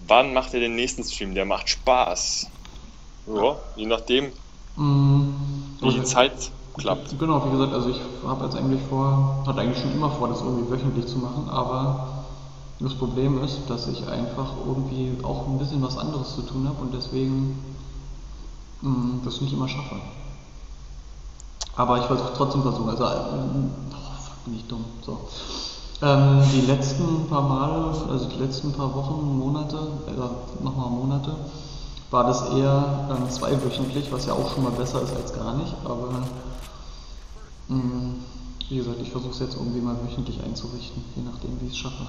Wann macht er den nächsten Stream? Der macht Spaß. Ja, je nachdem, Mm, wie die also, Zeit klappt. genau, wie gesagt, also ich habe jetzt eigentlich vor, hatte eigentlich schon immer vor, das irgendwie wöchentlich zu machen, aber das Problem ist, dass ich einfach irgendwie auch ein bisschen was anderes zu tun habe und deswegen mm, das nicht immer schaffe. Aber ich versuche trotzdem versuchen, also, ähm, oh, fuck, bin ich dumm, so. Ähm, die letzten paar Male, also die letzten paar Wochen, Monate, äh, nochmal Monate, war das eher ähm, zweiwöchentlich, was ja auch schon mal besser ist als gar nicht, aber mh, wie gesagt, ich versuche es jetzt irgendwie mal wöchentlich einzurichten, je nachdem, wie ich es schaffe.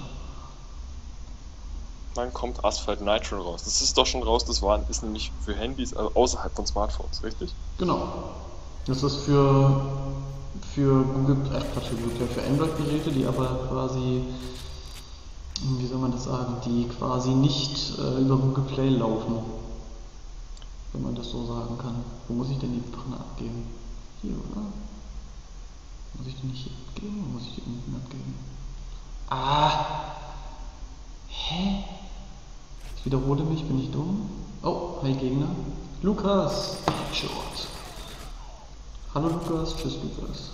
Wann kommt Asphalt Nitro raus? Das ist doch schon raus, das war, ist nämlich für Handys also außerhalb von Smartphones, richtig? Genau. Das ist für, für Google, äh, Quatsch, für Google Play, für Android-Geräte, die aber quasi, wie soll man das sagen, die quasi nicht äh, über Google Play laufen, wenn man das so sagen kann. Wo muss ich denn die Brille abgeben? Hier, oder? Muss ich die nicht hier abgeben oder muss ich die unten abgeben? Ah! Hä? Ich wiederhole mich, bin ich dumm? Oh, hi Gegner. Lukas! Short. Hallo Lukas, tschüss Lukas.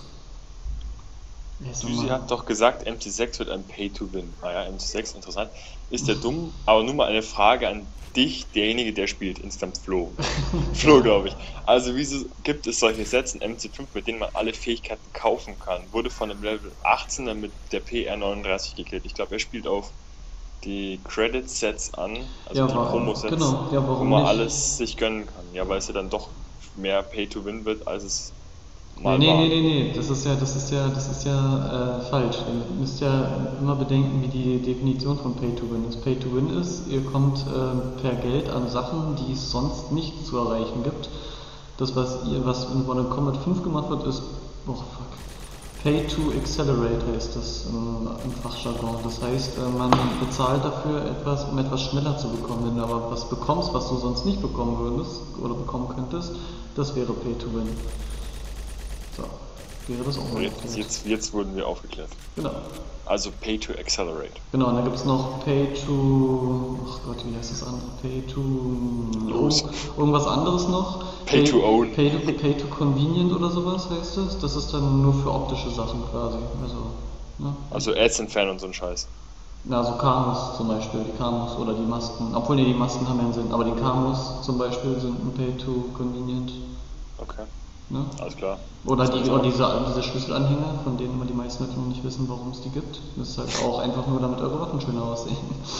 Düsi hat doch gesagt, M T sechs wird ein Pay-to-Win. Naja, M T sechs, interessant. Ist der dumm? Aber nur mal eine Frage an dich, derjenige, der spielt, instant Flo. Flo, glaube ich. Also, wieso gibt es solche Sets in M C fünf, mit denen man alle Fähigkeiten kaufen kann? Wurde von dem Level achtzehner mit der P R neununddreißig gekillt. Ich glaube, er spielt auf die Credit-Sets an, also Ja, die warum? Promo-Sets, Genau, ja, wo warum man nicht? alles sich gönnen kann. Ja, weil es ja dann doch mehr Pay-to-Win wird, als es Nee, mal nee, war. nee, nee, nee, das ist ja, das ist ja, das ist ja äh, falsch. Ihr müsst ja immer bedenken, wie die Definition von Pay to Win ist. Pay to Win ist, ihr kommt äh, per Geld an Sachen, die es sonst nicht zu erreichen gibt. Das, was ihr, was in Mortal Kombat fünf gemacht wird, ist, oh fuck, Pay to Accelerate heißt das im, im Fachjargon. Das heißt, äh, man bezahlt dafür etwas, um etwas schneller zu bekommen. Wenn du aber was bekommst, was du sonst nicht bekommen würdest oder bekommen könntest, das wäre Pay to Win. So, wäre das auch mal Jetzt, jetzt, jetzt wurden wir aufgeklärt. Genau. Also Pay to Accelerate. Genau, und dann gibt es noch Pay to. Ach Gott, wie heißt das andere? Pay to. Los. Irgendwas anderes noch? Pay to Own. Pay to, pay to Convenient oder sowas heißt das. Das ist dann nur für optische Sachen quasi. Also, ne? Also Ads entfernen und so ein Scheiß. Na, so Camos zum Beispiel, die Camos oder die Masken. Obwohl, nee, die Masken haben ja einen Sinn, aber die Camos zum Beispiel sind ein Pay to Convenient. Okay, Ne? alles klar. Oder, die, oder diese, diese Schlüsselanhänger, von denen immer die meisten Leute noch nicht wissen, warum es die gibt. Das ist halt auch einfach nur, damit eure Waffen schöner aussehen.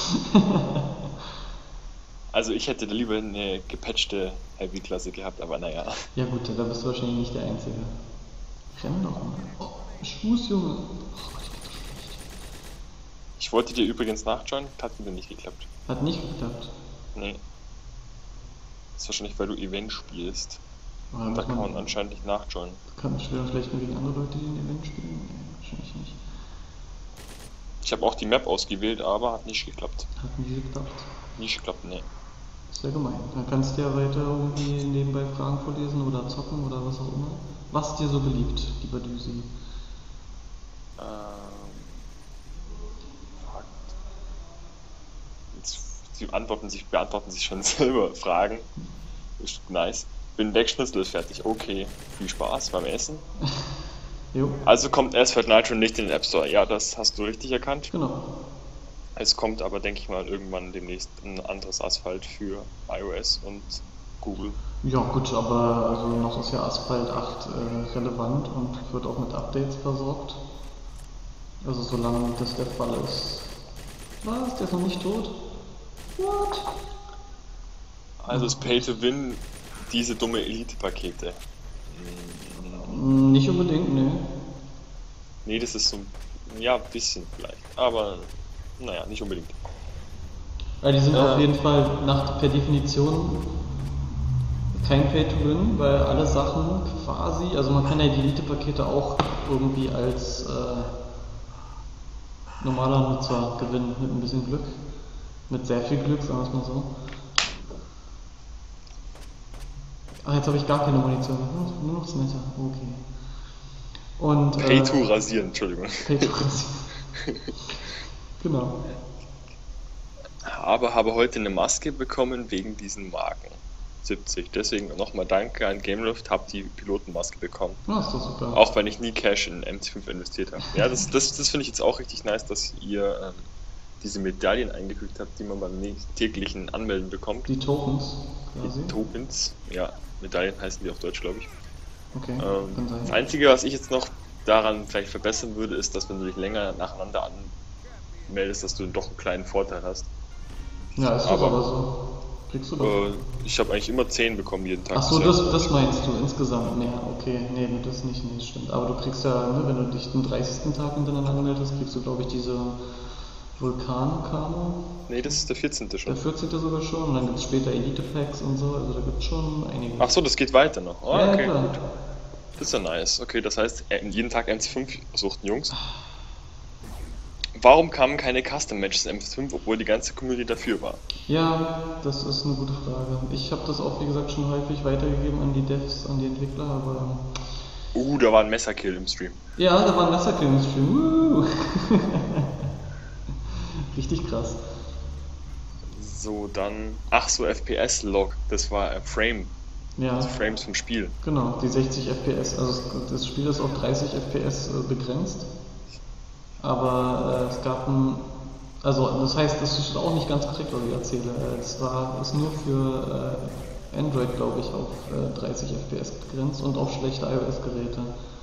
Also ich hätte lieber eine gepatchte Heavy-Klasse gehabt, aber naja. Ja gut, da bist du wahrscheinlich nicht der Einzige. Renn doch mal. Oh, Schuss, Junge. Oh Gott, ich bin so schlecht. Ich wollte dir übrigens nachjoinen, hat wieder nicht geklappt. Hat nicht geklappt. Nee. Das ist wahrscheinlich, weil du Event spielst. Aber Und da muss kann man anscheinend nicht nachjoinen. Kann ich vielleicht nur gegen andere Leute, die den Event spielen? Nee, wahrscheinlich nicht. Ich habe auch die Map ausgewählt, aber hat nicht geklappt. Hat nie geklappt. Nicht geklappt, nee. Das wäre gemein. Dann kannst du ja weiter irgendwie nebenbei Fragen vorlesen oder zocken oder was auch immer. Was dir so beliebt, lieber Düsi. Ähm, fuck. Jetzt, sie antworten sich, beantworten sich schon selber Fragen. Ist nice. Bin weg, Schnitzel ist fertig. Okay, viel Spaß beim Essen. Jo, Also kommt Asphalt Nitro nicht in den App Store. Ja, das hast du richtig erkannt. genau. Es kommt aber, denke ich mal, irgendwann demnächst ein anderes Asphalt für iOS und Google. Ja gut, aber also noch ist ja Asphalt acht äh, relevant und wird auch mit Updates versorgt. Also solange das der Fall ist. Was? Der ist noch nicht tot? What? Also ist Pay to Win diese dumme Elite-Pakete. Hm, Nicht unbedingt, ne. Nee, das ist so, ja, ein bisschen vielleicht. Aber, naja, nicht unbedingt. Also die sind Äh. auf jeden Fall nach, per Definition kein Pay-to-Win, weil alle Sachen quasi, also man kann ja die Elite-Pakete auch irgendwie als äh, normaler Nutzer gewinnen mit ein bisschen Glück. Mit sehr viel Glück, sagen wir es mal so. Ach, jetzt habe ich gar keine Munition, nur noch das Messer, okay. Und, äh, Pay to rasieren, Entschuldigung. Pay to rasieren. Genau. aber habe heute eine Maske bekommen wegen diesen Marken. siebzig. Deswegen nochmal danke an Gameloft, habe die Pilotenmaske bekommen. Ja, ist doch super. Auch wenn ich nie Cash in M C fünf investiert habe. Ja, das, das, das finde ich jetzt auch richtig nice, dass ihr ähm, diese Medaillen eingefügt habt, die man beim täglichen Anmelden bekommt. Die Tokens quasi? Die Tokens, ja. Medaillen heißen die auf Deutsch, glaube ich. Okay, ähm, kann sein. Das Einzige, was ich jetzt noch daran vielleicht verbessern würde, ist, dass wenn du dich länger nacheinander anmeldest, dass du doch einen kleinen Vorteil hast. Ja, ist doch Aber- aber so. Kriegst du das? Äh, ich habe eigentlich immer zehn bekommen jeden Tag. Ach so, bisher. das, das meinst du insgesamt mehr. Okay, nee, das nicht, nee, das stimmt. Aber du kriegst ja, ne, wenn du dich den dreißigsten Tag hintereinander anmeldest, kriegst du, glaube ich, diese Vulkan-Kano. Nee, das ist der vierzehnte Der schon. vierzehnte sogar schon. Und dann gibt es später Elite-Packs und so. Also da gibt es schon einige. Ach so, das geht weiter noch. Oh, ja, okay, klar. gut. Das ist ja nice. Okay, das heißt, äh, jeden Tag M C fünf suchten Jungs. Warum kamen keine Custom-Matches in M C fünf, obwohl die ganze Community dafür war? Ja, das ist eine gute Frage. Ich habe das auch, wie gesagt, schon häufig weitergegeben an die Devs, an die Entwickler, aber... Uh, da war ein Messerkill im Stream. Ja, da war ein Messerkill im Stream. Uh. Richtig krass. So, dann. Ach so, F P S-Log. Das war äh, Frame. Ja, Also Frames vom Spiel. genau, die sechzig F P S. Also es- das Spiel ist auf dreißig F P S äh, begrenzt. Aber äh, es gab ein... Also das heißt, das ist auch nicht ganz korrekt, was ich erzähle. Äh, Es war ist nur für äh, Android, glaube ich, auf äh, dreißig F P S begrenzt und auf schlechte iOS-Geräte.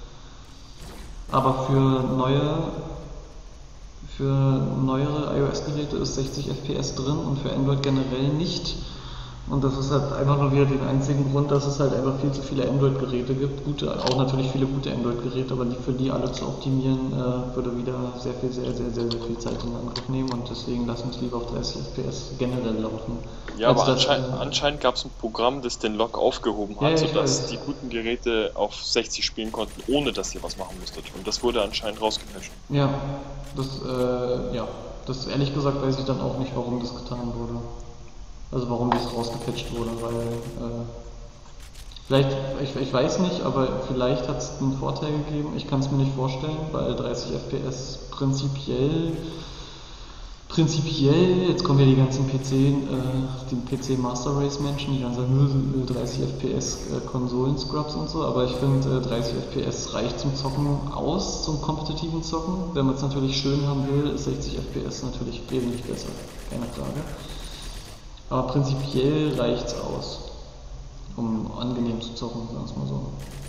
Aber für neue, für neuere iOS-Geräte ist sechzig F P S drin und für Android generell nicht. Und das ist halt einfach nur wieder den einzigen Grund, dass es halt einfach viel zu viele Android-Geräte gibt. Gute, auch natürlich viele gute Android-Geräte, aber die für die alle zu optimieren, äh, würde wieder sehr viel, sehr, sehr, sehr, sehr viel Zeit in Angriff nehmen und deswegen lassen wir es lieber auf dreißig F P S generell laufen. Ja, Als aber das, anscheinend, äh, anscheinend gab es ein Programm, das den Log aufgehoben hat, Ja, ich sodass weiß. die guten Geräte auf sechzig spielen konnten, ohne dass ihr was machen musstet. Und das wurde anscheinend rausgepatcht. Ja, das, äh, ja, das ehrlich gesagt weiß ich dann auch nicht, warum das getan wurde. Also warum das rausgepatcht wurde, weil, äh, vielleicht, ich, ich weiß nicht, aber vielleicht hat es einen Vorteil gegeben, ich kann es mir nicht vorstellen, weil dreißig F P S prinzipiell, prinzipiell, jetzt kommen ja die ganzen P C, äh, die P C Master Race Menschen, die dann sagen, "Nö, dreißig F P S äh, Konsolen-Scrubs und so, aber ich finde äh, dreißig F P S reicht zum Zocken aus, zum kompetitiven Zocken. Wenn man es natürlich schön haben will, ist sechzig F P S natürlich wesentlich besser, keine Frage. Aber prinzipiell reicht's aus, um angenehm zu zocken, sagen wir es mal so.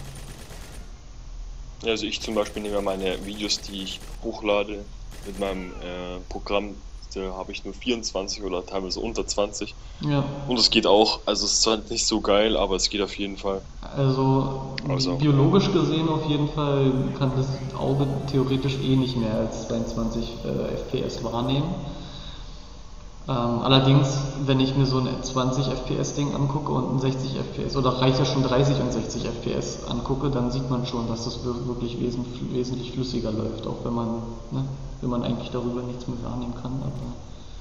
Also ich zum Beispiel nehme meine Videos, die ich hochlade mit meinem äh, Programm, da habe ich nur vierundzwanzig oder teilweise unter zwanzig. Ja, Und es geht auch, also es ist zwar nicht so geil, aber es geht auf jeden Fall. also, Also- biologisch gesehen auf jeden Fall kann das Auge theoretisch eh nicht mehr als zweiundzwanzig äh, F P S wahrnehmen. Ähm, allerdings, wenn ich mir so ein zwanzig F P S Ding angucke und ein sechzig F P S oder reicht ja schon dreißig und sechzig F P S angucke, dann sieht man schon, dass das wir- wirklich wesen, wesentlich flüssiger läuft, auch wenn man, ne, wenn man eigentlich darüber nichts mehr wahrnehmen kann. Aber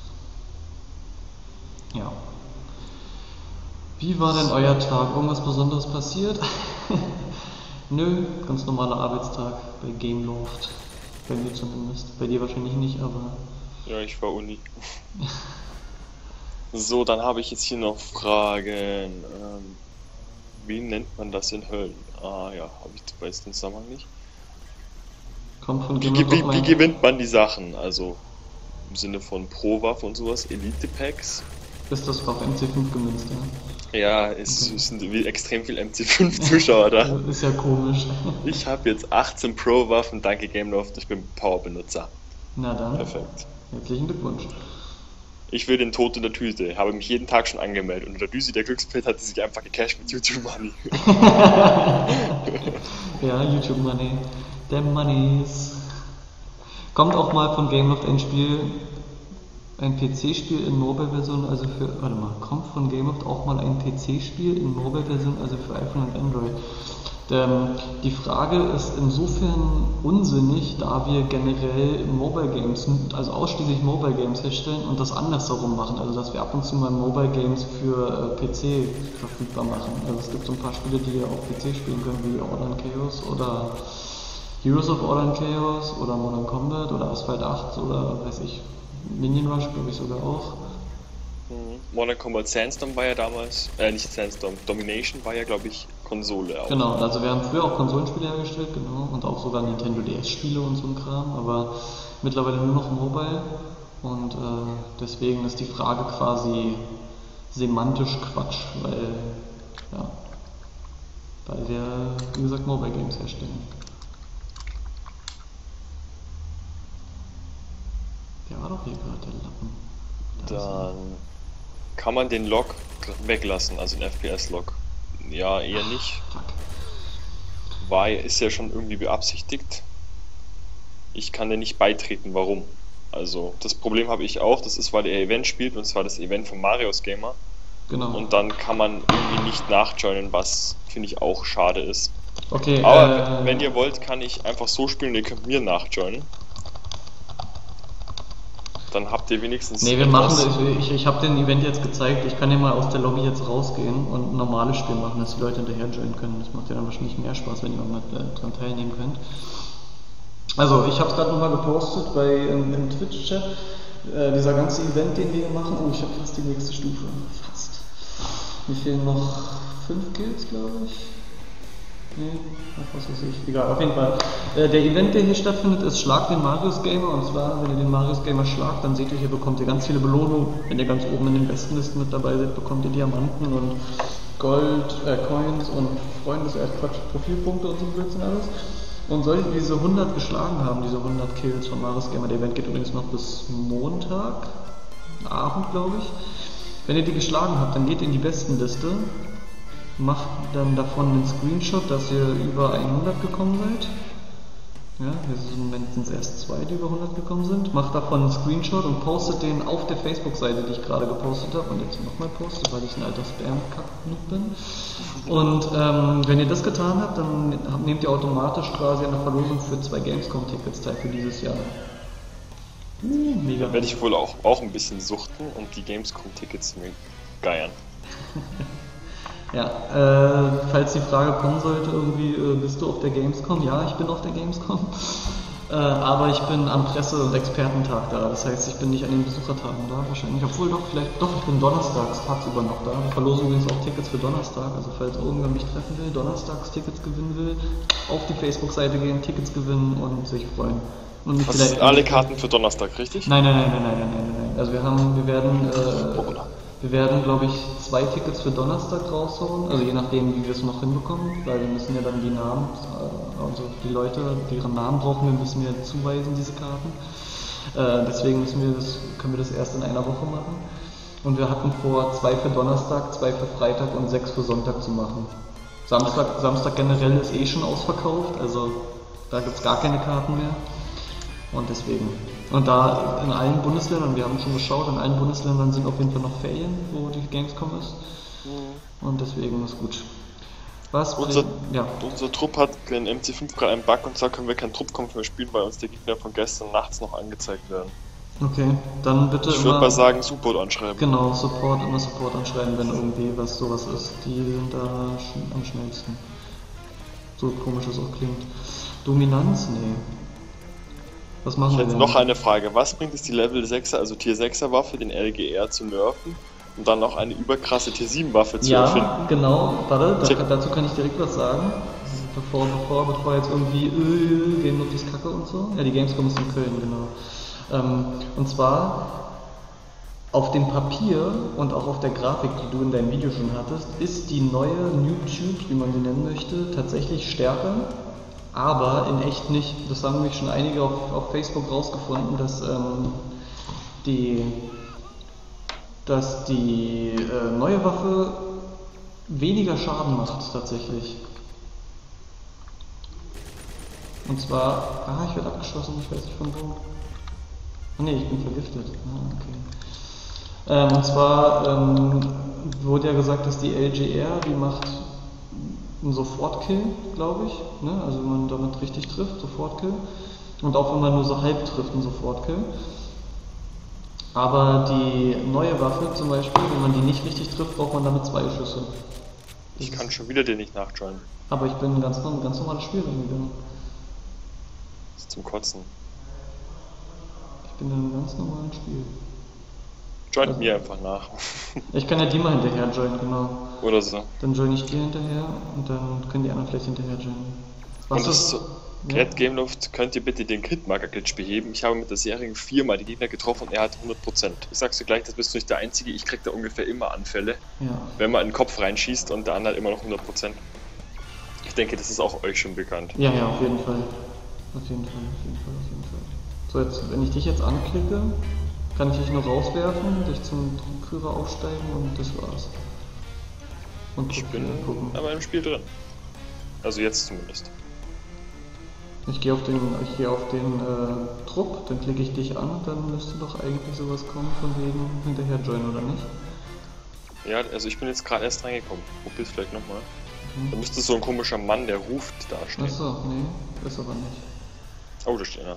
ja. Wie war denn euer Tag? Irgendwas Besonderes passiert? Nö, ganz normaler Arbeitstag bei Gameloft. Bei mir zumindest. Bei dir wahrscheinlich nicht, aber Ja, ich war Uni. So, dann habe ich jetzt hier noch Fragen. Ähm, wie nennt man das in Höllen? Ah ja, habe ich weiß den Zusammenhang nicht. kommt von Wie, Gameloft wie, auf wie mein... gewinnt man die Sachen? Also im Sinne von Pro-Waffe und sowas, Elite-Packs? Ist das auf M C fünf gemünzt, ja? Ja, es, es sind wie extrem viel M C fünf Zuschauer da. Also, ist ja komisch. Ich habe jetzt achtzehn Pro-Waffen, danke Gameloft, ich bin Power-Benutzer. Na dann, Perfekt. herzlichen Glückwunsch. Ich will den Tod in der Tüte, habe mich jeden Tag schon angemeldet und in der Düse der Glückspilz hatte sich einfach gecasht mit YouTube Money. Ja, YouTube Money. Der Moneys. Kommt auch mal von Gameloft ein Spiel, ein P C-Spiel in Mobile-Version, also für, warte mal, kommt von Gameloft auch mal ein P C-Spiel in Mobile-Version, also für iPhone und Android? Ähm, die Frage ist insofern unsinnig, da wir generell Mobile Games, also ausschließlich Mobile Games herstellen und das andersherum machen, also dass wir ab und zu mal Mobile Games für äh, P C verfügbar machen. Also es gibt so ein paar Spiele, die ihr auf P C spielen könnt, wie Order and Chaos oder Heroes of Order and Chaos oder Modern Combat oder Asphalt acht oder weiß ich, Minion Rush glaube ich sogar auch. Mhm. Mortal Kombat Sandstorm war ja damals, äh, nicht Sandstorm, Domination war ja, glaube ich, Konsole auch. Genau, also wir haben früher auch Konsolenspiele hergestellt, genau, und auch sogar Nintendo D S-Spiele und so ein Kram, aber mittlerweile nur noch Mobile. Und äh, deswegen ist die Frage quasi semantisch Quatsch, weil, ja, weil wir, wie gesagt, Mobile Games herstellen. Der war doch hier gerade, der Lappen. Da ist er. Dann kann man den Log weglassen, also den F P S-Log. Ja, eher nicht. Fuck. War, ist ja schon irgendwie beabsichtigt. Ich kann dir nicht beitreten, warum. Also, das Problem habe ich auch, das ist, weil er Event spielt, und zwar das Event von Marius Gamer. Genau. Und dann kann man irgendwie nicht nachjoinen, was finde ich auch schade ist. Okay, Aber äh, wenn ihr wollt, kann ich einfach so spielen und ihr könnt mir nachjoinen. Dann habt ihr wenigstens. Nee, wir etwas- machen das. Ich, ich habe den Event jetzt gezeigt. Ich kann ja mal aus der Lobby jetzt rausgehen und ein normales Spiel machen, dass die Leute hinterher joinen können. Das macht ja dann wahrscheinlich mehr Spaß, wenn ihr auch mal äh, dran teilnehmen könnt. Also, ich habe es gerade nochmal gepostet bei im, im Twitch-Chat. Äh, dieser ganze Event, den wir hier machen. Oh, ich habe fast die nächste Stufe. Fast. Mir fehlen noch fünf Kills, glaube ich. Nee, ach, was weiß ich. Egal, auf jeden Fall. Äh, der Event, der hier stattfindet, ist Schlag den Marius Gamer. Und zwar, wenn ihr den Marius Gamer schlagt, dann seht ihr, hier bekommt ihr ganz viele Belohnungen. Wenn ihr ganz oben in den Bestenlisten mit dabei seid, bekommt ihr Diamanten und Gold, äh, Coins und Freundes, äh, Quatsch, Profilpunkte und so Blödsinn alles. Und solltet ihr diese hundert geschlagen haben, diese hundert Kills von Marius Gamer, der Event geht übrigens noch bis Montag, Abend, glaube ich. Wenn ihr die geschlagen habt, dann geht ihr in die Bestenliste. Macht dann davon einen Screenshot, dass ihr über hundert gekommen seid. Ja, jetzt im Moment sind es erst zwei, die über hundert gekommen sind. Macht davon einen Screenshot und postet den auf der Facebook-Seite, die ich gerade gepostet habe und jetzt nochmal poste, weil ich ein alter Spam-Kack bin. Und ähm, wenn ihr das getan habt, dann nehmt ihr automatisch quasi an der Verlosung für zwei Gamescom-Tickets teil für dieses Jahr. Uh, mega. Dann werde ich wohl auch, auch ein bisschen suchten und die Gamescom-Tickets mir geiern. Ja, äh, falls die Frage kommen sollte, irgendwie, äh, bist du auf der Gamescom? Ja, ich bin auf der Gamescom, äh, aber ich bin am Presse- und Expertentag da, das heißt, ich bin nicht an den Besuchertagen da wahrscheinlich, obwohl doch, vielleicht, doch, ich bin donnerstags tagsüber noch da, wir verlosen übrigens auch Tickets für Donnerstag, also falls irgendwer mich treffen will, donnerstags Tickets gewinnen will, auf die Facebook-Seite gehen, Tickets gewinnen und sich freuen. Und Das sind alle Karten für Donnerstag, richtig? Nein, nein, nein, nein, nein, nein, nein, nein, also wir haben, wir werden, äh, Wir werden, glaube ich, zwei Tickets für Donnerstag raushauen, also je nachdem, wie wir es noch hinbekommen, weil wir müssen ja dann die Namen, also die Leute, deren Namen brauchen wir, müssen wir zuweisen, diese Karten. Äh, deswegen müssen wir das, können wir das erst in einer Woche machen. Und wir hatten vor, zwei für Donnerstag, zwei für Freitag und sechs für Sonntag zu machen. Samstag, Samstag generell ist eh schon ausverkauft, also da gibt es gar keine Karten mehr. Und deswegen. Und da in allen Bundesländern, wir haben schon geschaut, in allen Bundesländern sind auf jeden Fall noch Ferien, wo die Gamescom ist. Mhm. Und deswegen ist gut. Was Unser, bringt, ja. unser Trupp hat in M C fünf gerade einen Bug und zwar können wir keinen Truppkampf mehr spielen, weil uns die Gegner von gestern nachts noch angezeigt werden. Okay, dann bitte Ich würde immer, mal sagen, Support anschreiben. genau, Support, immer Support anschreiben, wenn irgendwie was sowas ist. Die sind da sch- am schnellsten. So komisch es auch klingt. Dominanz? Nee. Was machen Ich wir hätte denn? noch eine Frage. Was bringt es die Level sechser, also Tier sechser Waffe, den L G R zu nerven und dann noch eine überkrasse Tier sieben Waffe zu Ja, erfinden? genau, warte, da, Check. dazu kann ich direkt was sagen. Bevor, bevor, bevor jetzt irgendwie äh, Game Notice Kacke und so. Ja, die Gamescom ist in Köln, genau. Ähm, und zwar auf dem Papier und auch auf der Grafik, die du in deinem Video schon hattest, ist die neue NewTube, wie man sie nennen möchte, tatsächlich stärker, aber in echt nicht. Das haben nämlich schon einige auf, auf Facebook rausgefunden, dass ähm, die, dass die äh, neue Waffe weniger Schaden macht tatsächlich. Und zwar, ah, ich werde abgeschossen, ich weiß nicht von wo. Oh ne, ich bin vergiftet. Ah, okay. Ähm, und zwar ähm, wurde ja gesagt, dass die L G R, die macht einen Sofortkill, glaube ich. Ne? Also wenn man damit richtig trifft, Sofortkill. Und auch wenn man nur so halb trifft, einen Sofortkill. Aber die neue Waffe zum Beispiel, wenn man die nicht richtig trifft, braucht man damit zwei Schüsse. Ich kann schon wieder den nicht nachjoinen. Aber ich bin ein ganz, ganz normales Spiel reingegangen. Das ist zum Kotzen. Ich bin in einem ganz normalen Spiel. Joint Also, mir einfach nach. ich kann ja die mal hinterher joinen, genau. Oder so. Dann join ich dir hinterher und dann können die anderen vielleicht hinterher joinen. Was Und das ist? ist so. Ja? Cat Gameloft, könnt ihr bitte den Crit-Marker-Glitch beheben? Ich habe mit der Serie viermal die Gegner getroffen und er hat hundert Prozent. Ich sag's dir gleich, das bist du nicht der Einzige. Ich krieg da ungefähr immer Anfälle, Ja. wenn man in den Kopf reinschießt und der andere hat immer noch hundert Prozent. Ich denke, das ist auch euch schon bekannt. Ja, ja, auf jeden Fall. Auf jeden Fall, auf jeden Fall, auf jeden Fall. So, jetzt, wenn ich dich jetzt anklicke, kann ich dich nur rauswerfen, dich zum Druckführer aufsteigen und das war's. Und Ich bin gucken. aber im Spiel drin. Also jetzt zumindest. Ich gehe auf den, ich gehe auf den äh, Trupp, dann klicke ich dich an, dann müsste doch eigentlich sowas kommen von wegen hinterher joinen, oder nicht? Ja, also ich bin jetzt gerade erst reingekommen. Probier's vielleicht nochmal. Mhm. Da müsste so ein komischer Mann, der ruft, dastehen. Achso, nee, ist aber nicht. Oh, da steht einer.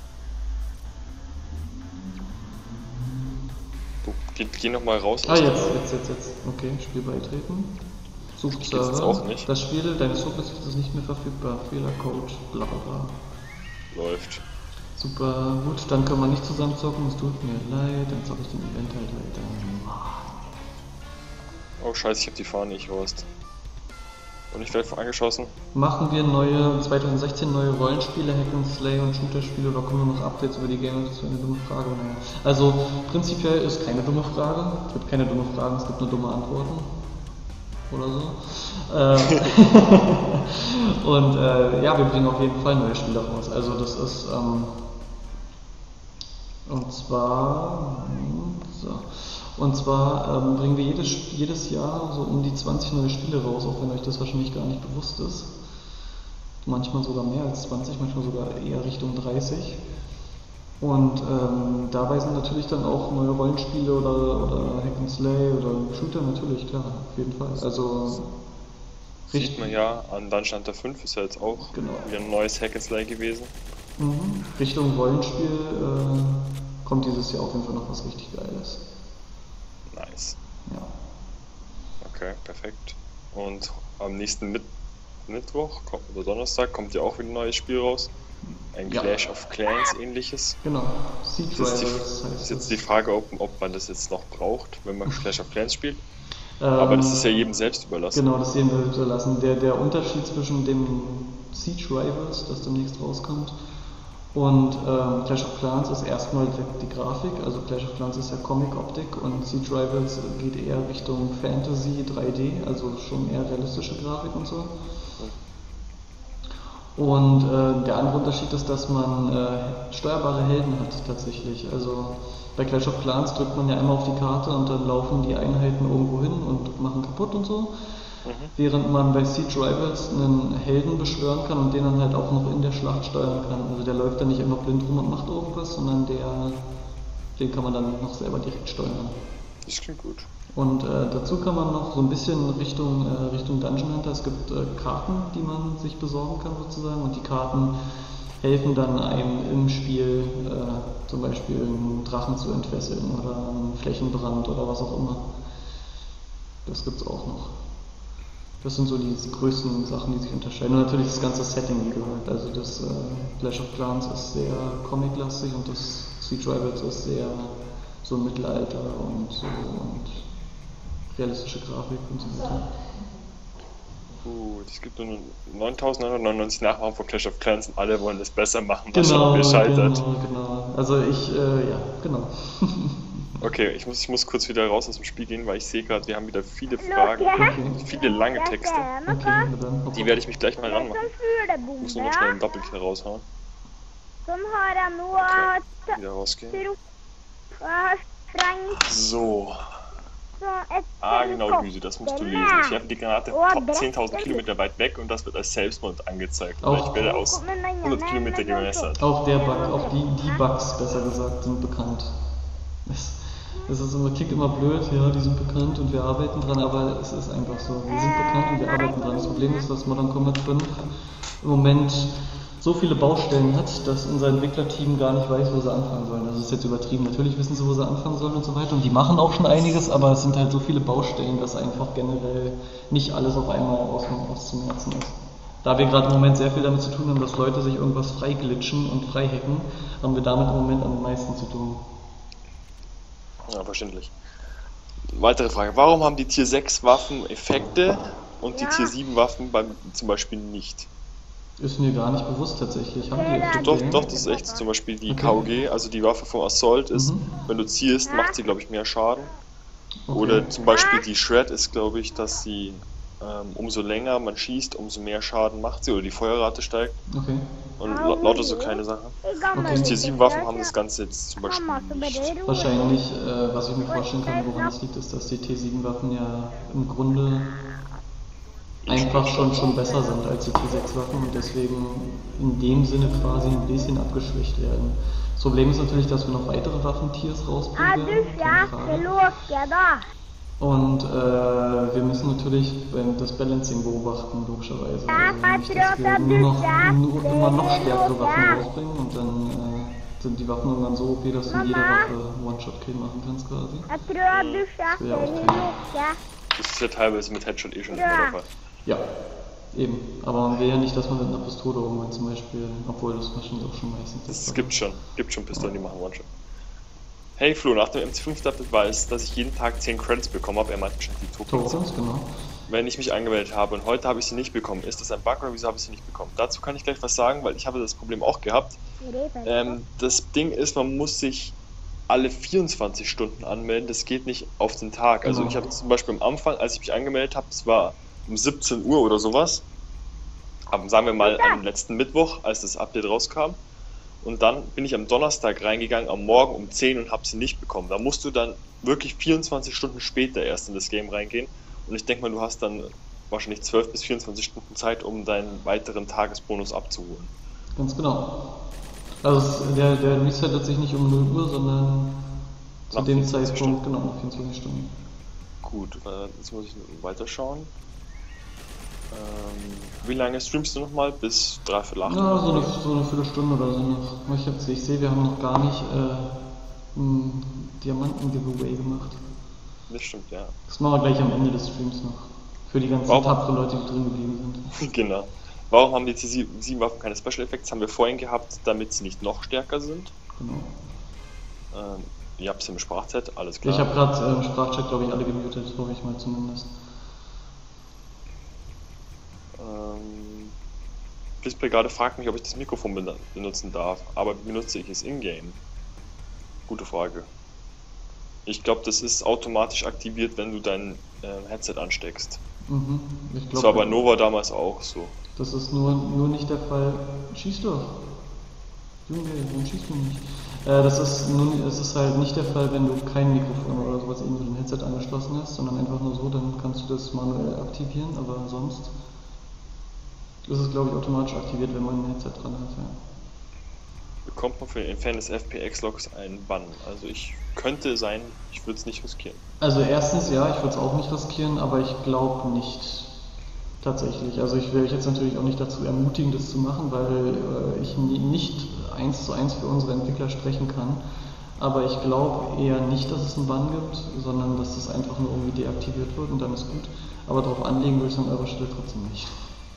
Du, geh, geh nochmal raus. Ah, jetzt, jetzt, jetzt, jetzt. Okay, Spiel beitreten. Geht's jetzt auch nicht? Das Spiel, deine Suchbesuch ist nicht mehr verfügbar. Fehlercode, bla bla bla. Läuft. Super, gut, dann können wir nicht zusammen zocken, es tut mir leid, dann zocke ich den Event halt weiter. Oh scheiße, ich hab die Fahne nicht raus. Und ich werde angeschossen. Machen wir neue, zwanzig sechzehn neue Rollenspiele, Hack and Slay und Shooter-Spiele oder kommen noch Updates über die Games? Das ist eine dumme Frage. Naja. Also prinzipiell ist keine dumme Frage, es gibt keine dumme Fragen, es gibt nur dumme Antworten. Oder so. Äh, und äh, ja, wir bringen auf jeden Fall neue Spiele raus. Also das ist ähm, und zwar so, und zwar ähm, bringen wir jedes, jedes Jahr so um die zwanzig neue Spiele raus, auch wenn euch das wahrscheinlich gar nicht bewusst ist. Manchmal sogar mehr als zwanzig, manchmal sogar eher Richtung dreißig. Und ähm, dabei sind natürlich dann auch neue Rollenspiele oder, oder Hack and Slay oder Shooter natürlich, klar, auf jeden Fall. Also sieht man ja, an Dungeon Hunter fünf ist ja jetzt auch genau. wieder ein neues Hack and Slay gewesen. Mhm. Richtung Rollenspiel äh, kommt dieses Jahr auf jeden Fall noch was richtig Geiles. Nice. Ja. Okay, perfekt. Und am nächsten Mit Mittwoch kommt, oder Donnerstag kommt ja auch wieder ein neues Spiel raus. Ein Ja. Clash of Clans ähnliches. Genau. Siege Das ist, die, Rivals das heißt ist jetzt es. die Frage, ob, ob man das jetzt noch braucht, wenn man Clash of Clans spielt. Ähm, Aber das ist ja jedem selbst überlassen. Genau, das sehen wir überlassen. Der, der Unterschied zwischen dem Siege Rivals, das demnächst rauskommt, und ähm, Clash of Clans ist erstmal die, die Grafik. Also Clash of Clans ist ja Comic-Optik und Siege Rivals geht eher Richtung Fantasy, drei D, also schon eher realistische Grafik und so. Und äh, der andere Unterschied ist, dass man äh, steuerbare Helden hat tatsächlich. Also bei Clash of Clans drückt man ja einmal auf die Karte und dann laufen die Einheiten irgendwo hin und machen kaputt und so. Mhm. Während man bei Siege Rivals einen Helden beschwören kann und den dann halt auch noch in der Schlacht steuern kann. Also der läuft dann nicht immer blind rum und macht irgendwas, sondern der, den kann man dann noch selber direkt steuern. Das klingt gut. Und äh, dazu kann man noch so ein bisschen Richtung, äh, Richtung Dungeon Hunter, es gibt äh, Karten, die man sich besorgen kann sozusagen, und die Karten helfen dann einem im Spiel äh, zum Beispiel einen Drachen zu entfesseln oder einen Flächenbrand oder was auch immer. Das gibt's auch noch. Das sind so die größten Sachen, die sich unterscheiden. Und natürlich das ganze Setting, wie gehört. Also das äh, Clash of Clans ist sehr comic-lastig und das Siege Rivals ist sehr so Mittelalter und so und realistische Grafik und so weiter. Gut, es gibt nur neuntausendneunhundertneunundneunzig Nachmachen von Clash of Clans und alle wollen das besser machen, Genau, was schon gescheitert. genau, genau. Also ich, äh, ja, genau. Okay, ich muss, ich muss kurz wieder raus aus dem Spiel gehen, weil ich sehe gerade, wir haben wieder viele Fragen, Okay. viele lange Texte. Okay, na dann. Die werde ich mich gleich mal ranmachen. Ich muss nur noch schnell einen Doppelkill raushauen. Okay, wieder rausgehen. So. Ah, genau, Güse, das musst du lesen. Ich habe die Granate zehntausend Kilometer weit weg und das wird als Selbstmord angezeigt. Oder ich werde aus hundert Kilometer gemessert. Auch der Bug, auch die, die Bugs, besser gesagt, sind bekannt. Es, es ist immer, klingt immer blöd, ja, die sind bekannt und wir arbeiten dran, aber es ist einfach so. Wir sind bekannt und wir arbeiten dran. Das Problem ist, dass Modern Combat fünf im Moment so viele Baustellen hat, dass unser Entwicklerteam gar nicht weiß, wo sie anfangen sollen. Das ist jetzt übertrieben. Natürlich wissen sie, wo sie anfangen sollen und so weiter. Und die machen auch schon einiges, aber es sind halt so viele Baustellen, dass einfach generell nicht alles auf einmal aus, auszumerzen ist. Da wir gerade im Moment sehr viel damit zu tun haben, dass Leute sich irgendwas freiglitschen und freihacken, haben wir damit im Moment am meisten zu tun. Ja, verständlich. Weitere Frage. Warum haben die Tier sechs Waffen Effekte und die Tier sieben Waffen beim zum Beispiel nicht? Ist mir gar nicht bewusst tatsächlich. Haben die Effekte? Doch, doch, das ist echt so. Zum Beispiel die Okay. K O G, also die Waffe vom Assault ist, Mhm. wenn du zielst, macht sie, glaube ich, mehr Schaden. Okay. Oder zum Beispiel die Shred ist, glaube ich, dass sie ähm, umso länger man schießt, umso mehr Schaden macht sie oder die Feuerrate steigt. Okay. Und la lauter so kleine Sachen. Okay. Die Tier sieben Waffen haben das Ganze jetzt zum Beispiel nicht. Wahrscheinlich, äh, was ich mir vorstellen kann, woran es liegt, ist, dass die T sieben Waffen ja im Grunde einfach schon, schon besser sind als die T sechs Waffen und deswegen in dem Sinne quasi ein bisschen abgeschwächt werden. Das Problem ist natürlich, dass wir noch weitere Waffentiers rausbringen werden, keine Frage. Und äh, wir müssen natürlich beim, das Balancing beobachten, logischerweise. Also nicht, dass wir nur noch, nur, immer noch stärkere Waffen rausbringen und dann äh, sind die Waffen irgendwann so O P, dass du mit jeder Waffe One-Shot-Kill machen kannst quasi. Das wäre ja auch kein... Das ist ja teilweise mit Headshot eh schon nicht mehr der Fall. Ja, eben. Aber man will ja nicht, dass man mit einer Pistole irgendwann zum Beispiel, obwohl das wahrscheinlich auch schon meistens das Es gibt schon, gibt schon Pistolen, die machen One-Shot. Hey Flo, nach dem M C fünf Update weiß, dass ich jeden Tag zehn Credits bekommen habe. Er meint wahrscheinlich die Tokens. Tokens, genau. Wenn ich mich angemeldet habe und heute habe ich sie nicht bekommen. Ist das ein Bug oder wieso habe ich sie nicht bekommen? Dazu kann ich gleich was sagen, weil ich habe das Problem auch gehabt. Ähm, das Ding ist, man muss sich alle vierundzwanzig Stunden anmelden. Das geht nicht auf den Tag. Also Genau. ich habe zum Beispiel am Anfang, als ich mich angemeldet habe, das war um siebzehn Uhr oder sowas. Aber sagen wir mal am letzten Mittwoch, als das Update rauskam. Und dann bin ich am Donnerstag reingegangen, am Morgen um zehn und habe sie nicht bekommen. Da musst du dann wirklich vierundzwanzig Stunden später erst in das Game reingehen. Und ich denke mal, du hast dann wahrscheinlich zwölf bis vierundzwanzig Stunden Zeit, um deinen weiteren Tagesbonus abzuholen. Ganz genau. Also es, der, der resettet sich nicht um null Uhr, sondern zu Nach dem vierundzwanzig Zeitpunkt, Stunden. genau, nach vierundzwanzig Stunden. Gut, äh, jetzt muss ich weiterschauen. Ähm, wie lange streamst du nochmal? Bis dreiviertel acht? Ja, so eine, so eine Viertelstunde oder so noch. Ich, hab's, ich sehe, wir haben noch gar nicht äh, ein Diamanten-Giveaway gemacht. Das stimmt, ja. Das machen wir gleich am Ende des Streams noch. Für die ganzen Warum? tapferen Leute, die drin geblieben sind. Genau. Warum haben die T sieben Waffen keine Special Effects? Haben wir vorhin gehabt, damit sie nicht noch stärker sind. Genau. Ähm, ihr habt es im Sprachchat, alles klar. Ich habe gerade im äh, Sprachchat, glaube ich, alle gemutet, hoffe ich mal zumindest. Ähm, Blitzbrigade fragt mich, ob ich das Mikrofon ben benutzen darf, aber benutze ich es in-game? Gute Frage. Ich glaube, das ist automatisch aktiviert, wenn du dein äh, Headset ansteckst. Mhm. Ich Das glaub, war bei Nova damals auch so. Das ist nur, nur nicht der Fall. Schieß doch! Junge, warum schießt du nicht? Äh, das ist nur, es ist halt nicht der Fall, wenn du kein Mikrofon oder sowas eben mit dem Headset angeschlossen hast, sondern einfach nur so, dann kannst du das manuell aktivieren, aber sonst ist es, glaube ich, automatisch aktiviert, wenn man ein Headset dran hat, ja. Bekommt man für den Fan des F P X-Logs einen Bann? Also ich könnte sein, ich würde es nicht riskieren. Also erstens, ja, ich würde es auch nicht riskieren, aber ich glaube nicht. Tatsächlich. Also ich will euch jetzt natürlich auch nicht dazu ermutigen, das zu machen, weil äh, ich nie, nicht eins zu eins für unsere Entwickler sprechen kann. Aber ich glaube eher nicht, dass es einen Bann gibt, sondern dass das einfach nur irgendwie deaktiviert wird und dann ist gut. Aber darauf anlegen würde ich es an eurer Stelle trotzdem nicht.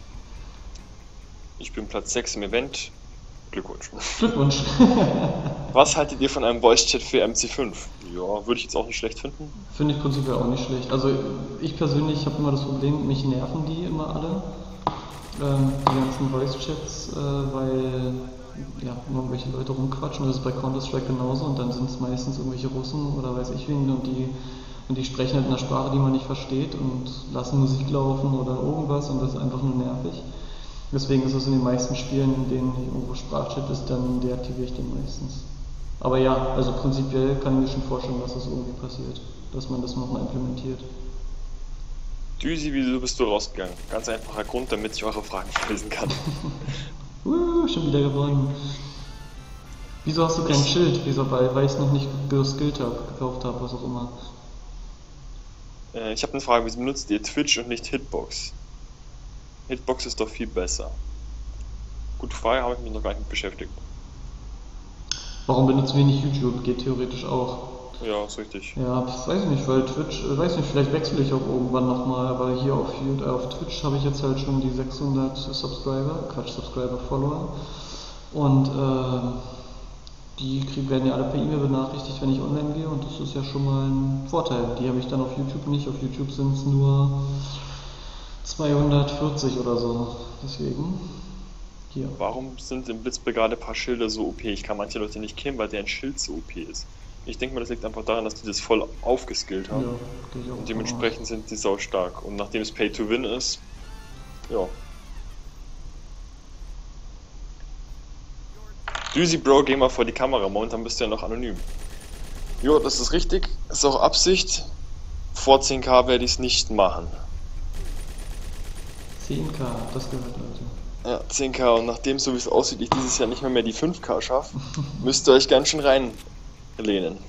Ich bin Platz sechs im Event. Glückwunsch. Glückwunsch. Was haltet ihr von einem Voice-Chat für M C fünf? Ja, würde ich jetzt auch nicht schlecht finden. Finde ich prinzipiell auch nicht schlecht. Also ich persönlich habe immer das Problem, mich nerven die immer alle. Ähm, die ganzen Voice-Chats, äh, weil ja, irgendwelche Leute rumquatschen. Das ist bei Counter-Strike genauso und dann sind es meistens irgendwelche Russen oder weiß ich wen und die, und die sprechen halt in einer Sprache, die man nicht versteht und lassen Musik laufen oder irgendwas und das ist einfach nur nervig. Deswegen ist es in den meisten Spielen, in denen irgendwo Sprachchat ist, dann deaktiviere ich den meistens. Aber ja, also prinzipiell kann ich mir schon vorstellen, dass das irgendwie passiert, dass man das nochmal implementiert. Düsi, wieso bist du rausgegangen? Ganz einfacher Grund, damit ich eure Fragen lesen kann. uh, schon wieder gewonnen. Wieso hast du kein Schild? Wieso? Weil, weil ich es noch nicht geskillt habe, gekauft habe, was auch immer. Äh, ich habe eine Frage, wieso benutzt ihr Twitch und nicht Hitbox? Hitbox ist doch viel besser. Gute Frage, habe ich mich noch gar nicht mit beschäftigt. Warum benutzen wir nicht YouTube? Geht theoretisch auch. Ja, ist richtig. Ja, ich weiß nicht, weil Twitch, äh, weiß nicht, vielleicht wechsle ich auch irgendwann nochmal, weil hier auf, äh, auf Twitch habe ich jetzt halt schon die sechshundert Subscriber, Quatsch, Subscriber, Follower. Und äh, Die krieg, werden ja alle per E-Mail benachrichtigt, wenn ich online gehe, und das ist ja schon mal ein Vorteil. Die habe ich dann auf YouTube nicht. Auf YouTube sind es nur zweihundertvierzig oder so. Deswegen hier. Warum sind im Blitzbrigade ein paar Schilder so O P? Ich kann manche Leute nicht kennen, weil deren Schild so O P ist. Ich denke mal, das liegt einfach daran, dass die das voll aufgeskillt haben. Ja, gehe ich auch Und dementsprechend sind die sau stark. Und nachdem es Pay to Win ist, ja. Düsi Bro, geh mal vor die Kamera, momentan bist du ja noch anonym. Jo, das ist richtig, ist auch Absicht. Vor zehn K werde ich es nicht machen. zehn K, das gehört, Leute. Ja, zehn K, und nachdem, so wie es aussieht, ich dieses Jahr nicht mehr, mehr die fünf K schaffe, müsst ihr euch ganz schön reinlehnen.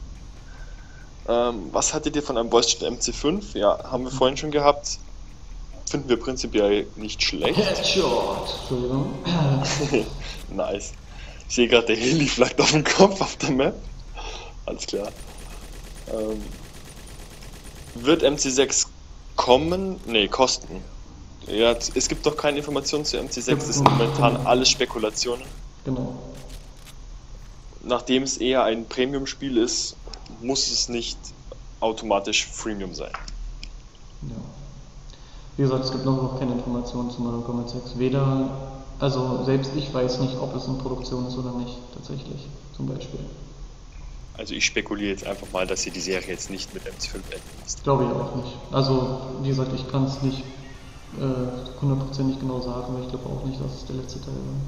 Ähm, was hattet ihr von einem Voice M C fünf? Ja, haben wir vorhin schon gehabt. Finden wir prinzipiell nicht schlecht. Headshot! Entschuldigung. Nice. Ich sehe gerade, der Heli flaggt auf dem Kopf auf der Map. Alles klar. Ähm, wird M C sechs kommen? Ne, kosten. Ja, es gibt doch keine Informationen zu M C sechs, das sind momentan alles Spekulationen. Genau. Nachdem es eher ein Premium-Spiel ist, muss es nicht automatisch Freemium sein. Ja. Wie gesagt, es gibt noch, noch keine Informationen zu neun Komma sechs. Weder, also selbst ich weiß nicht, ob es in Produktion ist oder nicht, tatsächlich, zum Beispiel. Also ich spekuliere jetzt einfach mal, dass sie die Serie jetzt nicht mit M C fünf enden lässt. Glaube ich auch nicht. Also, wie gesagt, ich kann es nicht hundertprozentig äh, genau sagen, aber ich glaube auch nicht, dass es der letzte Teil war.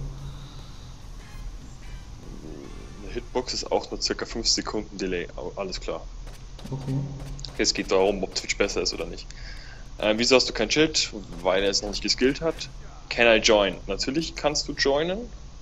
Eine Hitbox ist auch nur circa fünf Sekunden Delay, alles klar. Okay. Es geht darum, ob Twitch besser ist oder nicht. Äh, wieso hast du kein Schild? Weil er es noch nicht geskillt hat. Can I join? Natürlich kannst du joinen.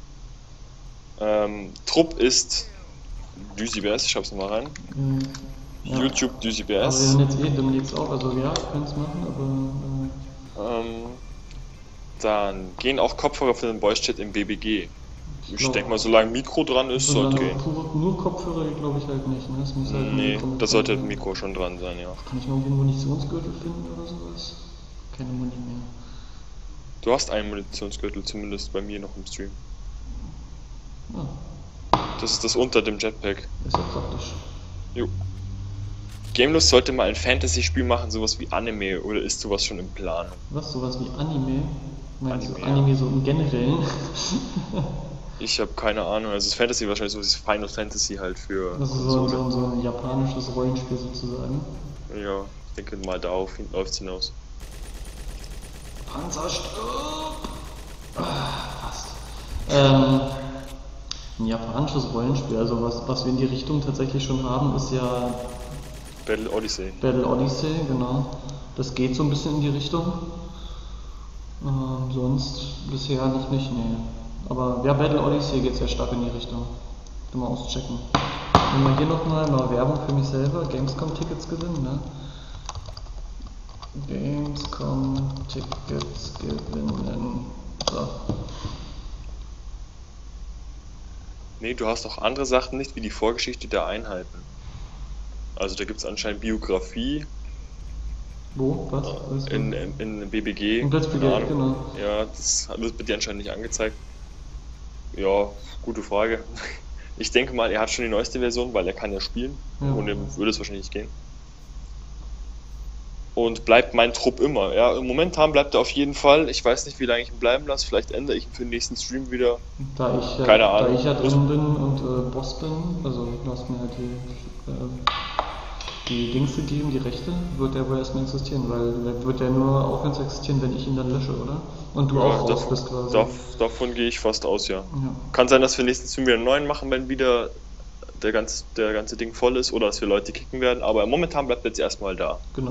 Ähm, Trupp ist DüsiBS, ich schreib's nochmal rein. Mhm. Ja. YouTube DüsiBS. Also wir sind jetzt eh demnächst auch, also ja, können es machen, aber... Äh, ähm, dann gehen auch Kopfhörer für den Voice Chat im B B G. Ich, ich denke mal, solange Mikro dran ist, sollte gehen. Nur, nur Kopfhörer glaube ich halt nicht, ne? Das muss halt nee, Mikro da sollte ein Mikro schon dran sein, ja. Kann ich noch einen Munitionsgürtel finden oder sowas? Keine Muni mehr. Du hast einen Munitionsgürtel, zumindest bei mir noch im Stream. Ja. Das ist das unter dem Jetpack. Ist ja praktisch. Jo. Gamelust sollte mal ein Fantasy-Spiel machen, sowas wie Anime, oder ist sowas schon im Plan? Was, sowas wie Anime? Meinst Anime, du Anime ja. so im Generellen? Ich habe keine Ahnung, also das Fantasy wahrscheinlich so wie Final Fantasy halt für Das ist so, so, so ein japanisches Rollenspiel sozusagen. Ja, ich denke mal darauf läuft es hinaus. Panzersturm! Ah, fast. Ähm, ein japanisches Rollenspiel, also was, was wir in die Richtung tatsächlich schon haben, ist ja Battle Odyssey. Battle Odyssey, genau. Das geht so ein bisschen in die Richtung. Ähm, sonst bisher noch nicht, nee. Aber ja, Battle Odyssey geht sehr stark in die Richtung. Mal auschecken. Und mal hier nochmal mal Werbung für mich selber. Gamescom-Tickets gewinnen, ne? Gamescom-Tickets gewinnen. So. Nee, du hast auch andere Sachen nicht, wie die Vorgeschichte der Einheiten. Also da gibt es anscheinend Biografie. Wo? Was? Äh, in, in, in B B G. In Blitzbrigade, genau. Ja, das wird bei dir anscheinend nicht angezeigt. Ja, gute Frage. Ich denke mal, er hat schon die neueste Version, weil er kann ja spielen. Ja. Und dem würde es wahrscheinlich nicht gehen. Und bleibt mein Trupp immer. Ja, momentan bleibt er auf jeden Fall. Ich weiß nicht, wie lange ich ihn bleiben lasse. Vielleicht ändere ich ihn für den nächsten Stream wieder. Da ich, Keine ja, Ahnung. Da ich ja drin bin und äh, Boss bin, also du hast mir halt die, äh, die Dings gegeben, die Rechte, wird der wohl erstmal existieren, weil der wird ja nur aufhören zu existieren, wenn ich ihn dann lösche, oder? Und du Ja, auch raus davon, bist quasi. Dav, davon gehe ich fast aus, ja. Ja. Kann sein, dass wir nächsten Stream wieder einen neuen machen, wenn wieder der ganze, der ganze Ding voll ist, oder dass wir Leute kicken werden, aber momentan bleibt er jetzt erstmal da. Genau.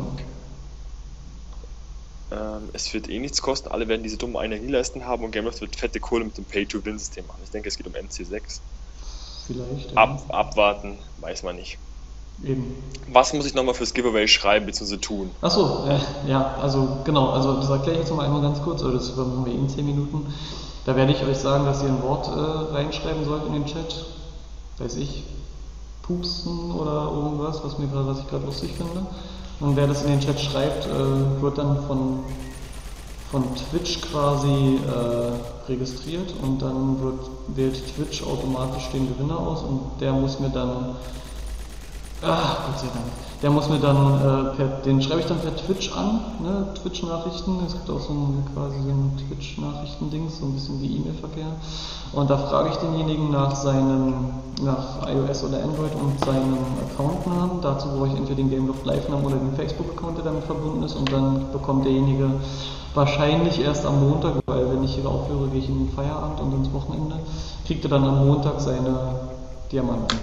Ähm, es wird eh nichts kosten, alle werden diese dummen Energieleisten haben und Gameloft wird fette Kohle mit dem Pay-to-Win-System machen. Ich denke, es geht um M C sechs. Vielleicht. Ja. Ab, abwarten, weiß man nicht. Eben. Was muss ich nochmal fürs Giveaway schreiben bzw. tun? Achso, äh, ja, also genau, also das erkläre ich jetzt mal einmal ganz kurz, oder das machen wir in zehn Minuten. Da werde ich euch sagen, dass ihr ein Wort äh, reinschreiben sollt in den Chat. Weiß ich, pupsen oder irgendwas, was, mir grad, was ich gerade lustig finde. Und wer das in den Chat schreibt, äh, wird dann von von Twitch quasi äh, registriert und dann wird, wählt Twitch automatisch den Gewinner aus und der muss mir dann, ach Gott sei Dank, der muss mir dann, äh, per, den schreibe ich dann per Twitch an, ne, Twitch-Nachrichten, es gibt auch so ein, quasi so ein Twitch-Nachrichten-Dings, so ein bisschen wie E-Mail-Verkehr und da frage ich denjenigen nach seinem, nach iOS oder Android und seinem Accountnamen, dazu brauche ich entweder den Gameloft Live-Namen oder den Facebook-Account, der damit verbunden ist und dann bekommt derjenige wahrscheinlich erst am Montag, weil wenn ich hier aufhöre, gehe ich in den Feierabend und ins Wochenende, kriegt er dann am Montag seine Diamanten.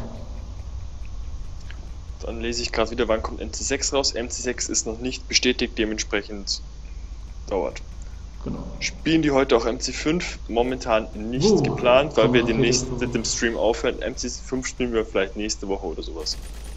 Dann lese ich gerade wieder, wann kommt M C sechs raus. M C sechs ist noch nicht bestätigt, dementsprechend dauert. Genau. Spielen die heute auch M C fünf? Momentan nicht Oh, geplant, weil komm, wir okay, demnächst das- mit dem Stream aufhören. M C fünf spielen wir vielleicht nächste Woche oder sowas.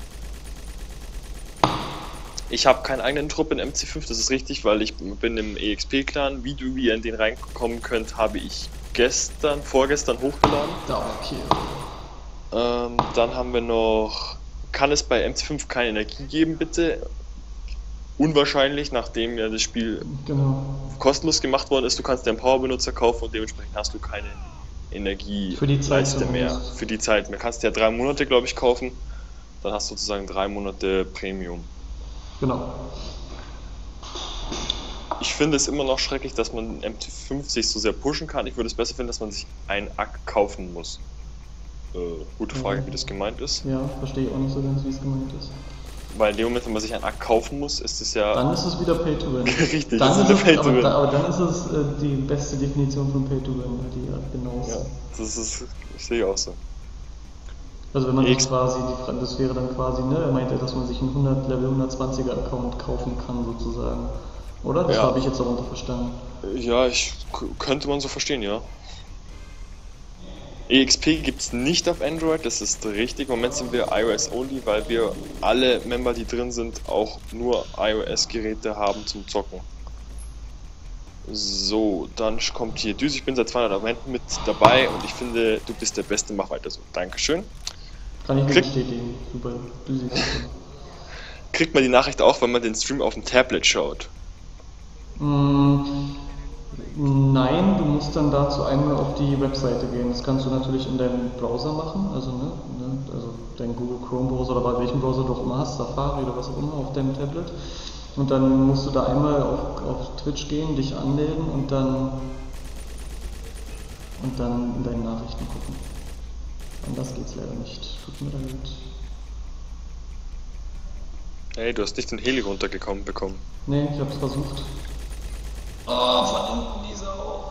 Ich habe keinen eigenen Trupp in M C fünf, das ist richtig, weil ich bin im E X P-Clan. Wie du, wie ihr in den reinkommen könnt, habe ich gestern, vorgestern hochgeladen. Ja, okay. Ähm, dann haben wir noch, kann es bei M C fünf keine Energie geben, bitte? Unwahrscheinlich, nachdem ja das Spiel Genau. kostenlos gemacht worden ist. Du kannst deinen Power-Benutzer kaufen und dementsprechend hast du keine Energie Für die Zeit Leiste mehr. zumindest. Für die Zeit. Man kannst ja drei Monate, glaube ich, kaufen. Dann hast du sozusagen drei Monate Premium. Genau. Ich finde es immer noch schrecklich, dass man M C fünf sich so sehr pushen kann. Ich würde es besser finden, dass man sich einen A K kaufen muss. Äh, gute Frage, Ja. wie das gemeint ist. Ja, verstehe ich auch nicht so ganz, wie es gemeint ist. Weil in dem Moment, wenn man sich einen A K kaufen muss, ist es ja Dann ist es wieder Pay to Win. richtig. Dann Das ist ist es, Pay to aber, Win. da, aber dann ist es äh, die beste Definition von Pay to Win, die ja genau ist. Ja, das ist, ich sehe auch so. Also wenn man sich X- quasi, die, Fra- das wäre dann quasi, ne, er meinte, dass man sich einen hundert Level hundertzwanziger Account kaufen kann sozusagen. Oder? Das Ja. habe ich jetzt darunter verstanden. Ja, ich k- könnte man so verstehen, ja. E X P gibt es nicht auf Android, das ist richtig. Im Moment sind wir iOS only, weil wir alle Member, die drin sind, auch nur iOS-Geräte haben zum Zocken. So, dann kommt hier Düse. Ich bin seit zweihundert Abonnenten mit dabei und ich finde, du bist der Beste, mach weiter so. Dankeschön. Kann ich nur Krieg- bestätigen. Super. Düsi. Kriegt man die Nachricht auch, wenn man den Stream auf dem Tablet schaut? Mm, Nein, du musst dann dazu einmal auf die Webseite gehen. Das kannst du natürlich in deinem Browser machen, also, ne, ne, also dein Google Chrome Browser oder bei welchem Browser du auch immer hast, Safari oder was auch immer auf deinem Tablet. Und dann musst du da einmal auf, auf Twitch gehen, dich anmelden und dann und dann in deine Nachrichten gucken. Anders geht's leider nicht. Tut mir leid. Hey, du hast nicht den Heli runtergekommen bekommen. Nee, ich hab's versucht. Oh, von unten die Sau.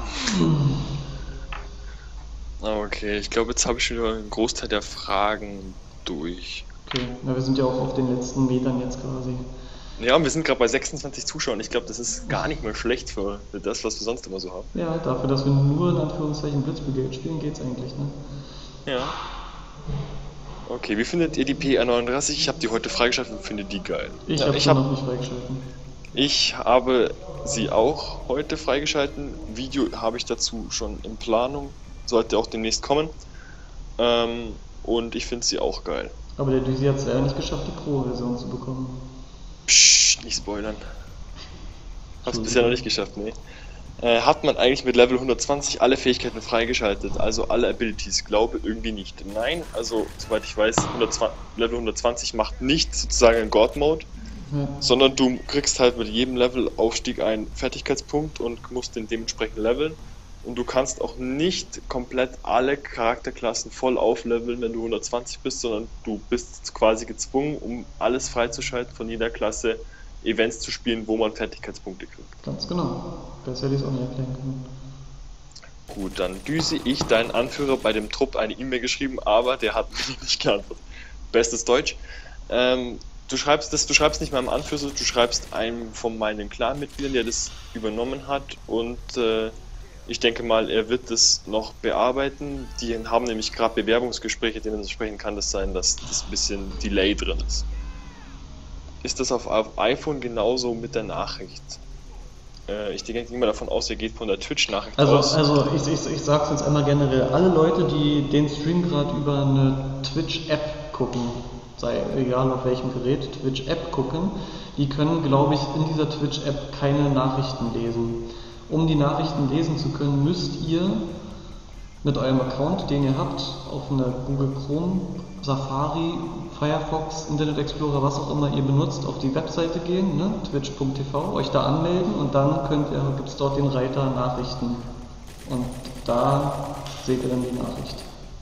Ah, okay, ich glaube, jetzt habe ich schon wieder einen Großteil der Fragen durch. Okay, na, wir sind ja auch auf den letzten Metern jetzt quasi. Ja, und wir sind gerade bei sechsundzwanzig Zuschauern. Ich glaube, das ist gar nicht mal schlecht für, für das, was wir sonst immer so haben. Ja, dafür, dass wir nur in Anführungszeichen Blitzbrigade spielen, geht's eigentlich, ne? Ja. Okay, wie findet ihr die P R neununddreißig? Ich habe die heute freigeschaltet und finde die geil. Ich Ja, habe ich sie hab, noch nicht freigeschalten. ich habe sie auch heute freigeschalten. Video habe ich dazu schon in Planung. Sollte auch demnächst kommen. Ähm, und ich finde sie auch geil. Aber der Düsi hat es leider nicht geschafft, die Pro-Version zu bekommen. Psst, nicht spoilern. Hab's bisher noch nicht geschafft, nee. Äh, hat man eigentlich mit Level hundertzwanzig alle Fähigkeiten freigeschaltet, also alle Abilities? Glaube irgendwie nicht. Nein, also soweit ich weiß, hundertzwanzig, Level hundertzwanzig macht nicht sozusagen einen God-Mode, Ja. sondern du kriegst halt mit jedem Levelaufstieg einen Fertigkeitspunkt und musst den dementsprechend leveln. Und du kannst auch nicht komplett alle Charakterklassen voll aufleveln, wenn du hundertzwanzig bist, sondern du bist quasi gezwungen, um alles freizuschalten von jeder Klasse, Events zu spielen, wo man Fertigkeitspunkte kriegt. Ganz genau. Besser hätte ich es auch nicht erklären können. Gut, dann düse ich deinen Anführer bei dem Trupp eine E-Mail geschrieben, aber der hat mir nicht geantwortet. Bestes Deutsch. Ähm, du schreibst das, du schreibst nicht meinem Anführer, du schreibst einem von meinen Clan-Mitgliedern, der das übernommen hat, und äh, ich denke mal, er wird das noch bearbeiten. Die haben nämlich gerade Bewerbungsgespräche, dementsprechend kann das sein, dass das ein bisschen Delay drin ist. Ist das auf, auf iPhone genauso mit der Nachricht? Äh, ich denke immer davon aus, er geht von der Twitch-Nachricht Also, aus. also ich, ich, ich sag's jetzt einmal generell, alle Leute, die den Stream gerade über eine Twitch-App gucken, sei egal auf welchem Gerät, Twitch-App gucken, die können, glaube ich, in dieser Twitch-App keine Nachrichten lesen. Um die Nachrichten lesen zu können, müsst ihr mit eurem Account, den ihr habt, auf einer Google Chrome, Safari, Firefox, Internet Explorer, was auch immer ihr benutzt, auf die Webseite gehen, ne, twitch punkt t v, euch da anmelden und dann könnt ihr, gibt es dort den Reiter Nachrichten und da seht ihr dann die Nachricht.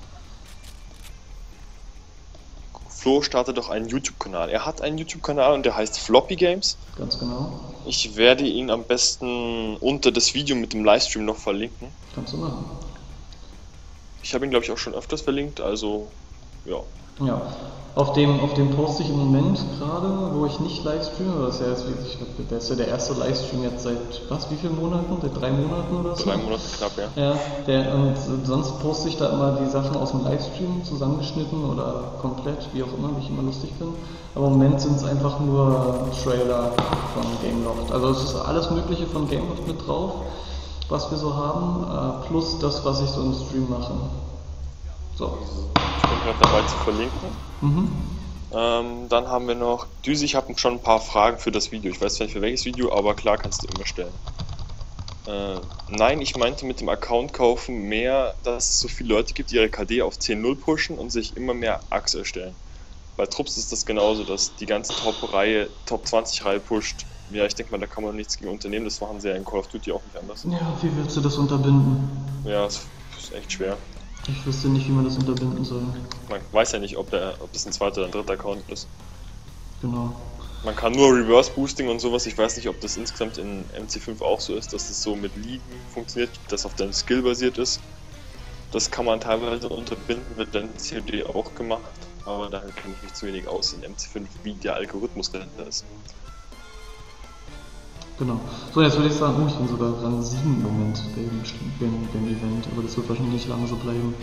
Flo startet doch einen YouTube-Kanal. Er hat einen YouTube-Kanal und der heißt Floppy Games. Ganz genau. Ich werde ihn am besten unter das Video mit dem Livestream noch verlinken. Kannst du machen. Ich habe ihn, glaube ich, auch schon öfters verlinkt, also ja. Ja, auf dem, auf dem poste ich im Moment gerade, wo ich nicht livestreame, das ist ja jetzt wirklich, das ist ja der erste Livestream jetzt seit, was, wie vielen Monaten? Seit drei Monaten oder so? Drei Monate knapp, ja. Ja, der, und sonst poste ich da immer die Sachen aus dem Livestream zusammengeschnitten oder komplett, wie auch immer, wie ich immer lustig finde. Aber im Moment sind es einfach nur Trailer von Gameloft. Also es ist alles Mögliche von Gameloft mit drauf, was wir so haben, plus das, was ich so im Stream mache. So. Ich bin gerade dabei zu verlinken. Mhm. Ähm, dann haben wir noch, Düse, ich habe schon ein paar Fragen für das Video. Ich weiß zwar nicht für welches Video, aber klar kannst du immer stellen. Äh, nein, ich meinte mit dem Account kaufen mehr, dass es so viele Leute gibt, die ihre K D auf zehn null pushen und sich immer mehr Axe erstellen. Bei Trupps ist das genauso, dass die ganze Top-Reihe, Top zwanzig Reihe pusht. Ja, ich denke mal, da kann man nichts gegen unternehmen, das machen sie ja in Call of Duty auch nicht anders. Ja, wie willst du das unterbinden? Ja, das ist echt schwer. Ich wüsste nicht, wie man das unterbinden soll. Man weiß ja nicht, ob, der, ob das ein zweiter oder ein dritter Account ist. Genau. Man kann nur Reverse Boosting und sowas, ich weiß nicht, ob das insgesamt in M C fünf auch so ist, dass das so mit Ligen funktioniert, das auf deinem Skill basiert ist. Das kann man teilweise unterbinden, wird dann C O D auch gemacht, aber da kenne ich mich zu wenig aus in M C fünf, wie der Algorithmus dahinter ist. Genau. So, jetzt würde ich sagen, oh, ich bin sogar Rang sieben im Moment beim, beim, beim Event, aber das wird wahrscheinlich nicht lange so bleiben.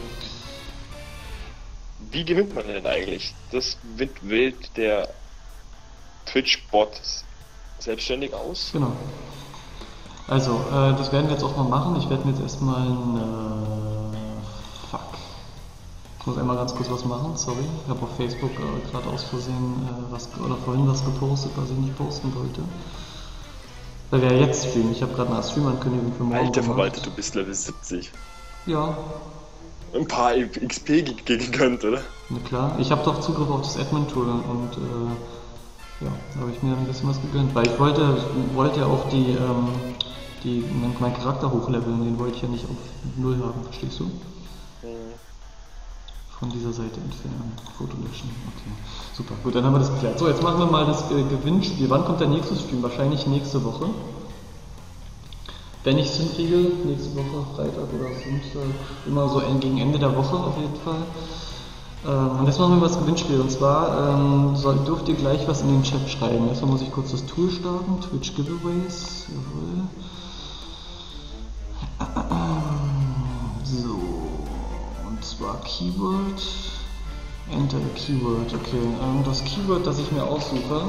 Wie gewinnt man denn eigentlich? Das wählt der Twitch-Bot selbstständig aus? Genau. Also, äh, das werden wir jetzt auch mal machen. Ich werde mir jetzt erstmal ein... Äh, fuck. Ich muss einmal ganz kurz was machen, sorry. Ich habe auf Facebook äh, gerade aus Versehen äh, was, oder vorhin was gepostet, was ich nicht posten wollte. Weil wir ja jetzt streamen. Ich habe gerade eine Stream-Ankündigung für morgen Alter gemacht. Verwalter, du bist Level siebzig. Ja. Ein paar X P gegönnt, oder? Na klar. Ich habe doch Zugriff auf das Admin-Tool und äh, ja, da habe ich mir ein bisschen was gegönnt. Weil ich wollte, wollte ja auch die, ähm, die, meinen Charakter hochleveln, den wollte ich ja nicht auf null haben, verstehst du? Mhm. Von dieser Seite entfernen, Foto löschen, okay. Super, gut, dann haben wir das geklärt. So, jetzt machen wir mal das äh, Gewinnspiel. Wann kommt der nächste Stream? Wahrscheinlich nächste Woche. Wenn ich es hinkriege, nächste Woche, Freitag oder Samstag, immer so gegen Ende der Woche auf jeden Fall. Ähm, und jetzt machen wir mal das Gewinnspiel. Und zwar ähm, soll, dürft ihr gleich was in den Chat schreiben. Erstmal muss ich kurz das Tool starten, Twitch Giveaways, jawohl. So, und zwar Keyword, Enter the Keyword, okay. Ähm, das Keyword, das ich mir aussuche,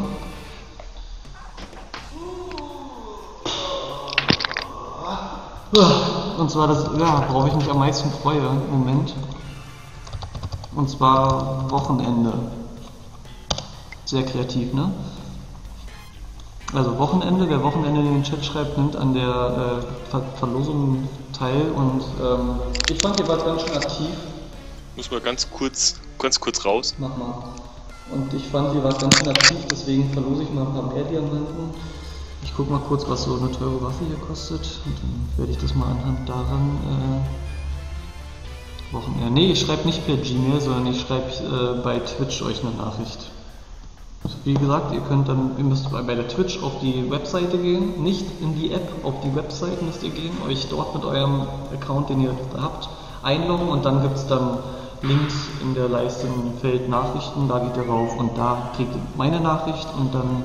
und zwar das, ja, worauf ich mich am meisten freue im Moment. Und zwar Wochenende. Sehr kreativ, ne? Also Wochenende, wer Wochenende in den Chat schreibt, nimmt an der äh, Ver Verlosung teil und ähm, ich fand, ihr wart ganz schön aktiv. Muss mal ganz kurz, ganz kurz raus. Mach mal. Und ich fand, ihr wart ganz schön aktiv, deswegen verlose ich mal ein paar mehr Diamanten. Ich guck mal kurz, was so eine teure Waffe hier kostet und dann werde ich das mal anhand daran äh, Wochenende. Nee, ich schreibe nicht per Gmail, sondern ich schreibe äh, bei Twitch euch eine Nachricht. Wie gesagt, ihr könnt dann, ihr müsst bei der Twitch auf die Webseite gehen, nicht in die App, auf die Webseite müsst ihr gehen, euch dort mit eurem Account, den ihr habt, einloggen und dann gibt es dann Links in der Leiste im Feld Nachrichten, da geht ihr rauf und da kriegt ihr meine Nachricht und dann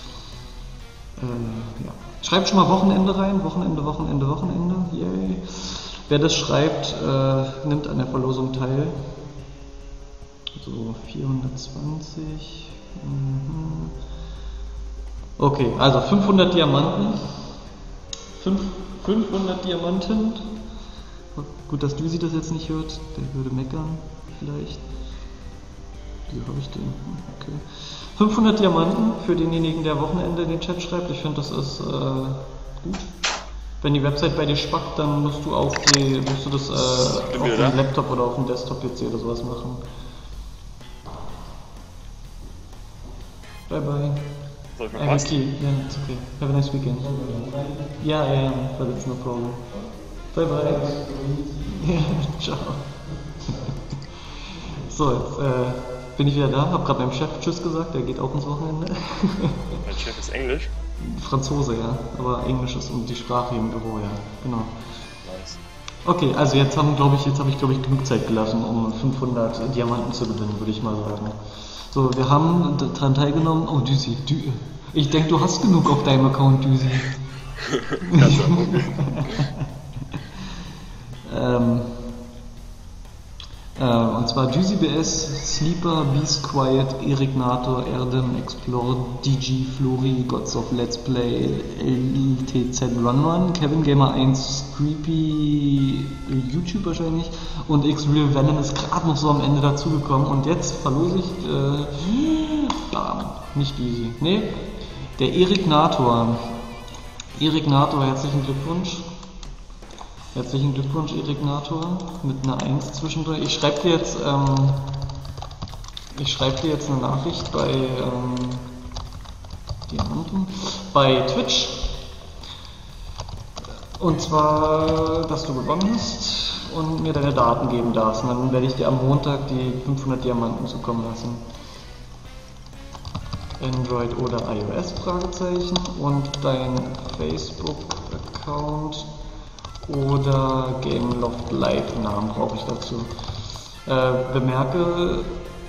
äh, ja. Schreibt schon mal Wochenende rein, Wochenende, Wochenende, Wochenende, yay. Wer das schreibt, äh, nimmt an der Verlosung teil. So, vierhundertzwanzig. Mhm. Okay, also fünfhundert Diamanten. Fünf, fünfhundert Diamanten. Gut, dass Düsi das jetzt nicht hört, der würde meckern, vielleicht. Wie habe ich den? Okay. fünfhundert Diamanten für denjenigen, der Wochenende in den Chat schreibt. Ich finde, das ist äh, gut. Wenn die Website bei dir spackt, dann musst du auch die, musst du das äh, auf dem Laptop oder auf dem Desktop-P C oder sowas machen. Bye bye. Soll ich mal passen? Yeah, it's okay. Have a nice weekend. Yeah, I am, but it's no problem. Bye bye. Ja, ciao. So, jetzt äh, bin ich wieder da, hab gerade meinem Chef Tschüss gesagt, der geht auch ins Wochenende. Mein Chef ist Englisch? Franzose, ja, aber Englisch ist die Sprache im Büro, ja, genau. Nice. Okay, also jetzt haben, glaube ich, jetzt habe ich, glaube ich, genug Zeit gelassen, um fünfhundert Diamanten zu gewinnen, würde ich mal sagen. So, wir haben daran teilgenommen. Oh, Düsi, Dü ich denke, du hast genug auf deinem Account, Düsi. ähm, äh, und zwar Düsi B S, Sleeper, Beast Quiet, Erik Nator, Erdem, Explore, D G, Flori, Gods of Let's Play, L T Z Run Run, Kevin Gamer eins, Creepy, YouTube wahrscheinlich und X-Real Venom ist gerade noch so am Ende dazugekommen und jetzt verlose ich, äh, bam, nicht Düsi, nee, der Erik Nator. Erik Nator, herzlichen Glückwunsch. Herzlichen Glückwunsch, Erik Nator, mit einer eins zwischendurch. Ich schreibe dir jetzt, ähm, ich schreibe dir jetzt eine Nachricht bei, ähm, Diamanten, bei Twitch. Und zwar, dass du gewonnen hast und mir deine Daten geben darfst. Und dann werde ich dir am Montag die fünfhundert Diamanten zukommen lassen. Android oder iOS? Fragezeichen. Und dein Facebook-Account oder Gameloft Live-Namen brauche ich dazu. Äh, bemerke,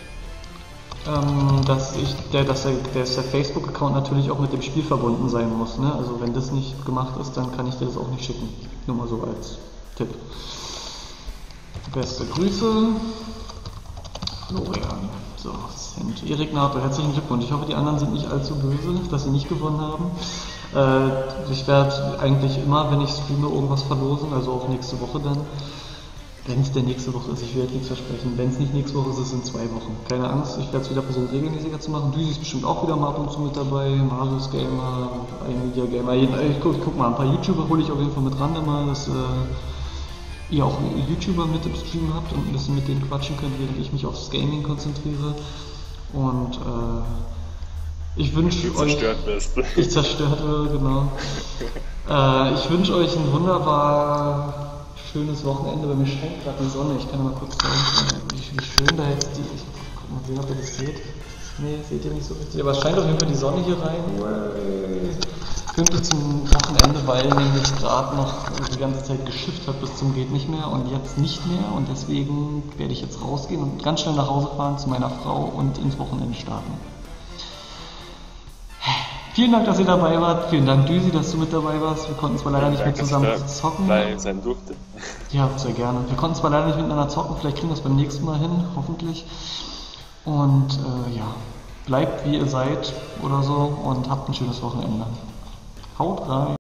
ähm, dass, ich, der, dass, der, dass der Facebook-Account natürlich auch mit dem Spiel verbunden sein muss. Ne? Also wenn das nicht gemacht ist, dann kann ich dir das auch nicht schicken. Nur mal so als Tipp. Beste Grüße, Florian. So, Send. Erik Nato, herzlichen Glückwunsch. Ich hoffe, die anderen sind nicht allzu böse, dass sie nicht gewonnen haben. Äh, ich werde eigentlich immer, wenn ich streame, irgendwas verlosen, also auch nächste Woche dann. Wenn es denn nächste Woche ist, ich will jetzt nichts versprechen. Wenn es nicht nächste Woche ist, ist es in zwei Wochen. Keine Angst, ich werde es wieder versuchen, regelmäßiger zu machen. Düsi ist bestimmt auch wieder mal ab und zu mit dabei. Marius Gamer, iMedia Gamer. Ich guck, guck mal, ein paar YouTuber hole ich auf jeden Fall mit ran, immer, dass äh, ihr auch YouTuber mit im Stream habt und ein bisschen mit denen quatschen könnt, während ich mich aufs Gaming konzentriere. Und äh, ich wünsche euch... zerstört wirst. Ich zerstört, genau. äh, ich wünsche euch ein wunderbar schönes Wochenende. Bei mir scheint gerade die Sonne. Ich kann mal kurz zeigen, wie, wie schön da jetzt die... Ich guck mal sehen, ob ihr das seht. Nee, seht ihr nicht so richtig. Aber es scheint auf jeden Fall die Sonne hier rein. Pünktlich zum Wochenende, weil nämlich gerade noch die ganze Zeit geschifft hat bis zum geht nicht mehr und jetzt nicht mehr. Und deswegen werde ich jetzt rausgehen und ganz schnell nach Hause fahren zu meiner Frau und ins Wochenende starten. Vielen Dank, dass ihr dabei wart. Vielen Dank, Düsi, dass du mit dabei warst. Wir konnten zwar leider nicht mehr zusammen zocken. Sein durfte. Ja, sehr gerne. Wir konnten zwar leider nicht miteinander zocken, vielleicht kriegen wir es beim nächsten Mal hin, hoffentlich. Und äh, ja, bleibt wie ihr seid oder so und habt ein schönes Wochenende. Haut rein!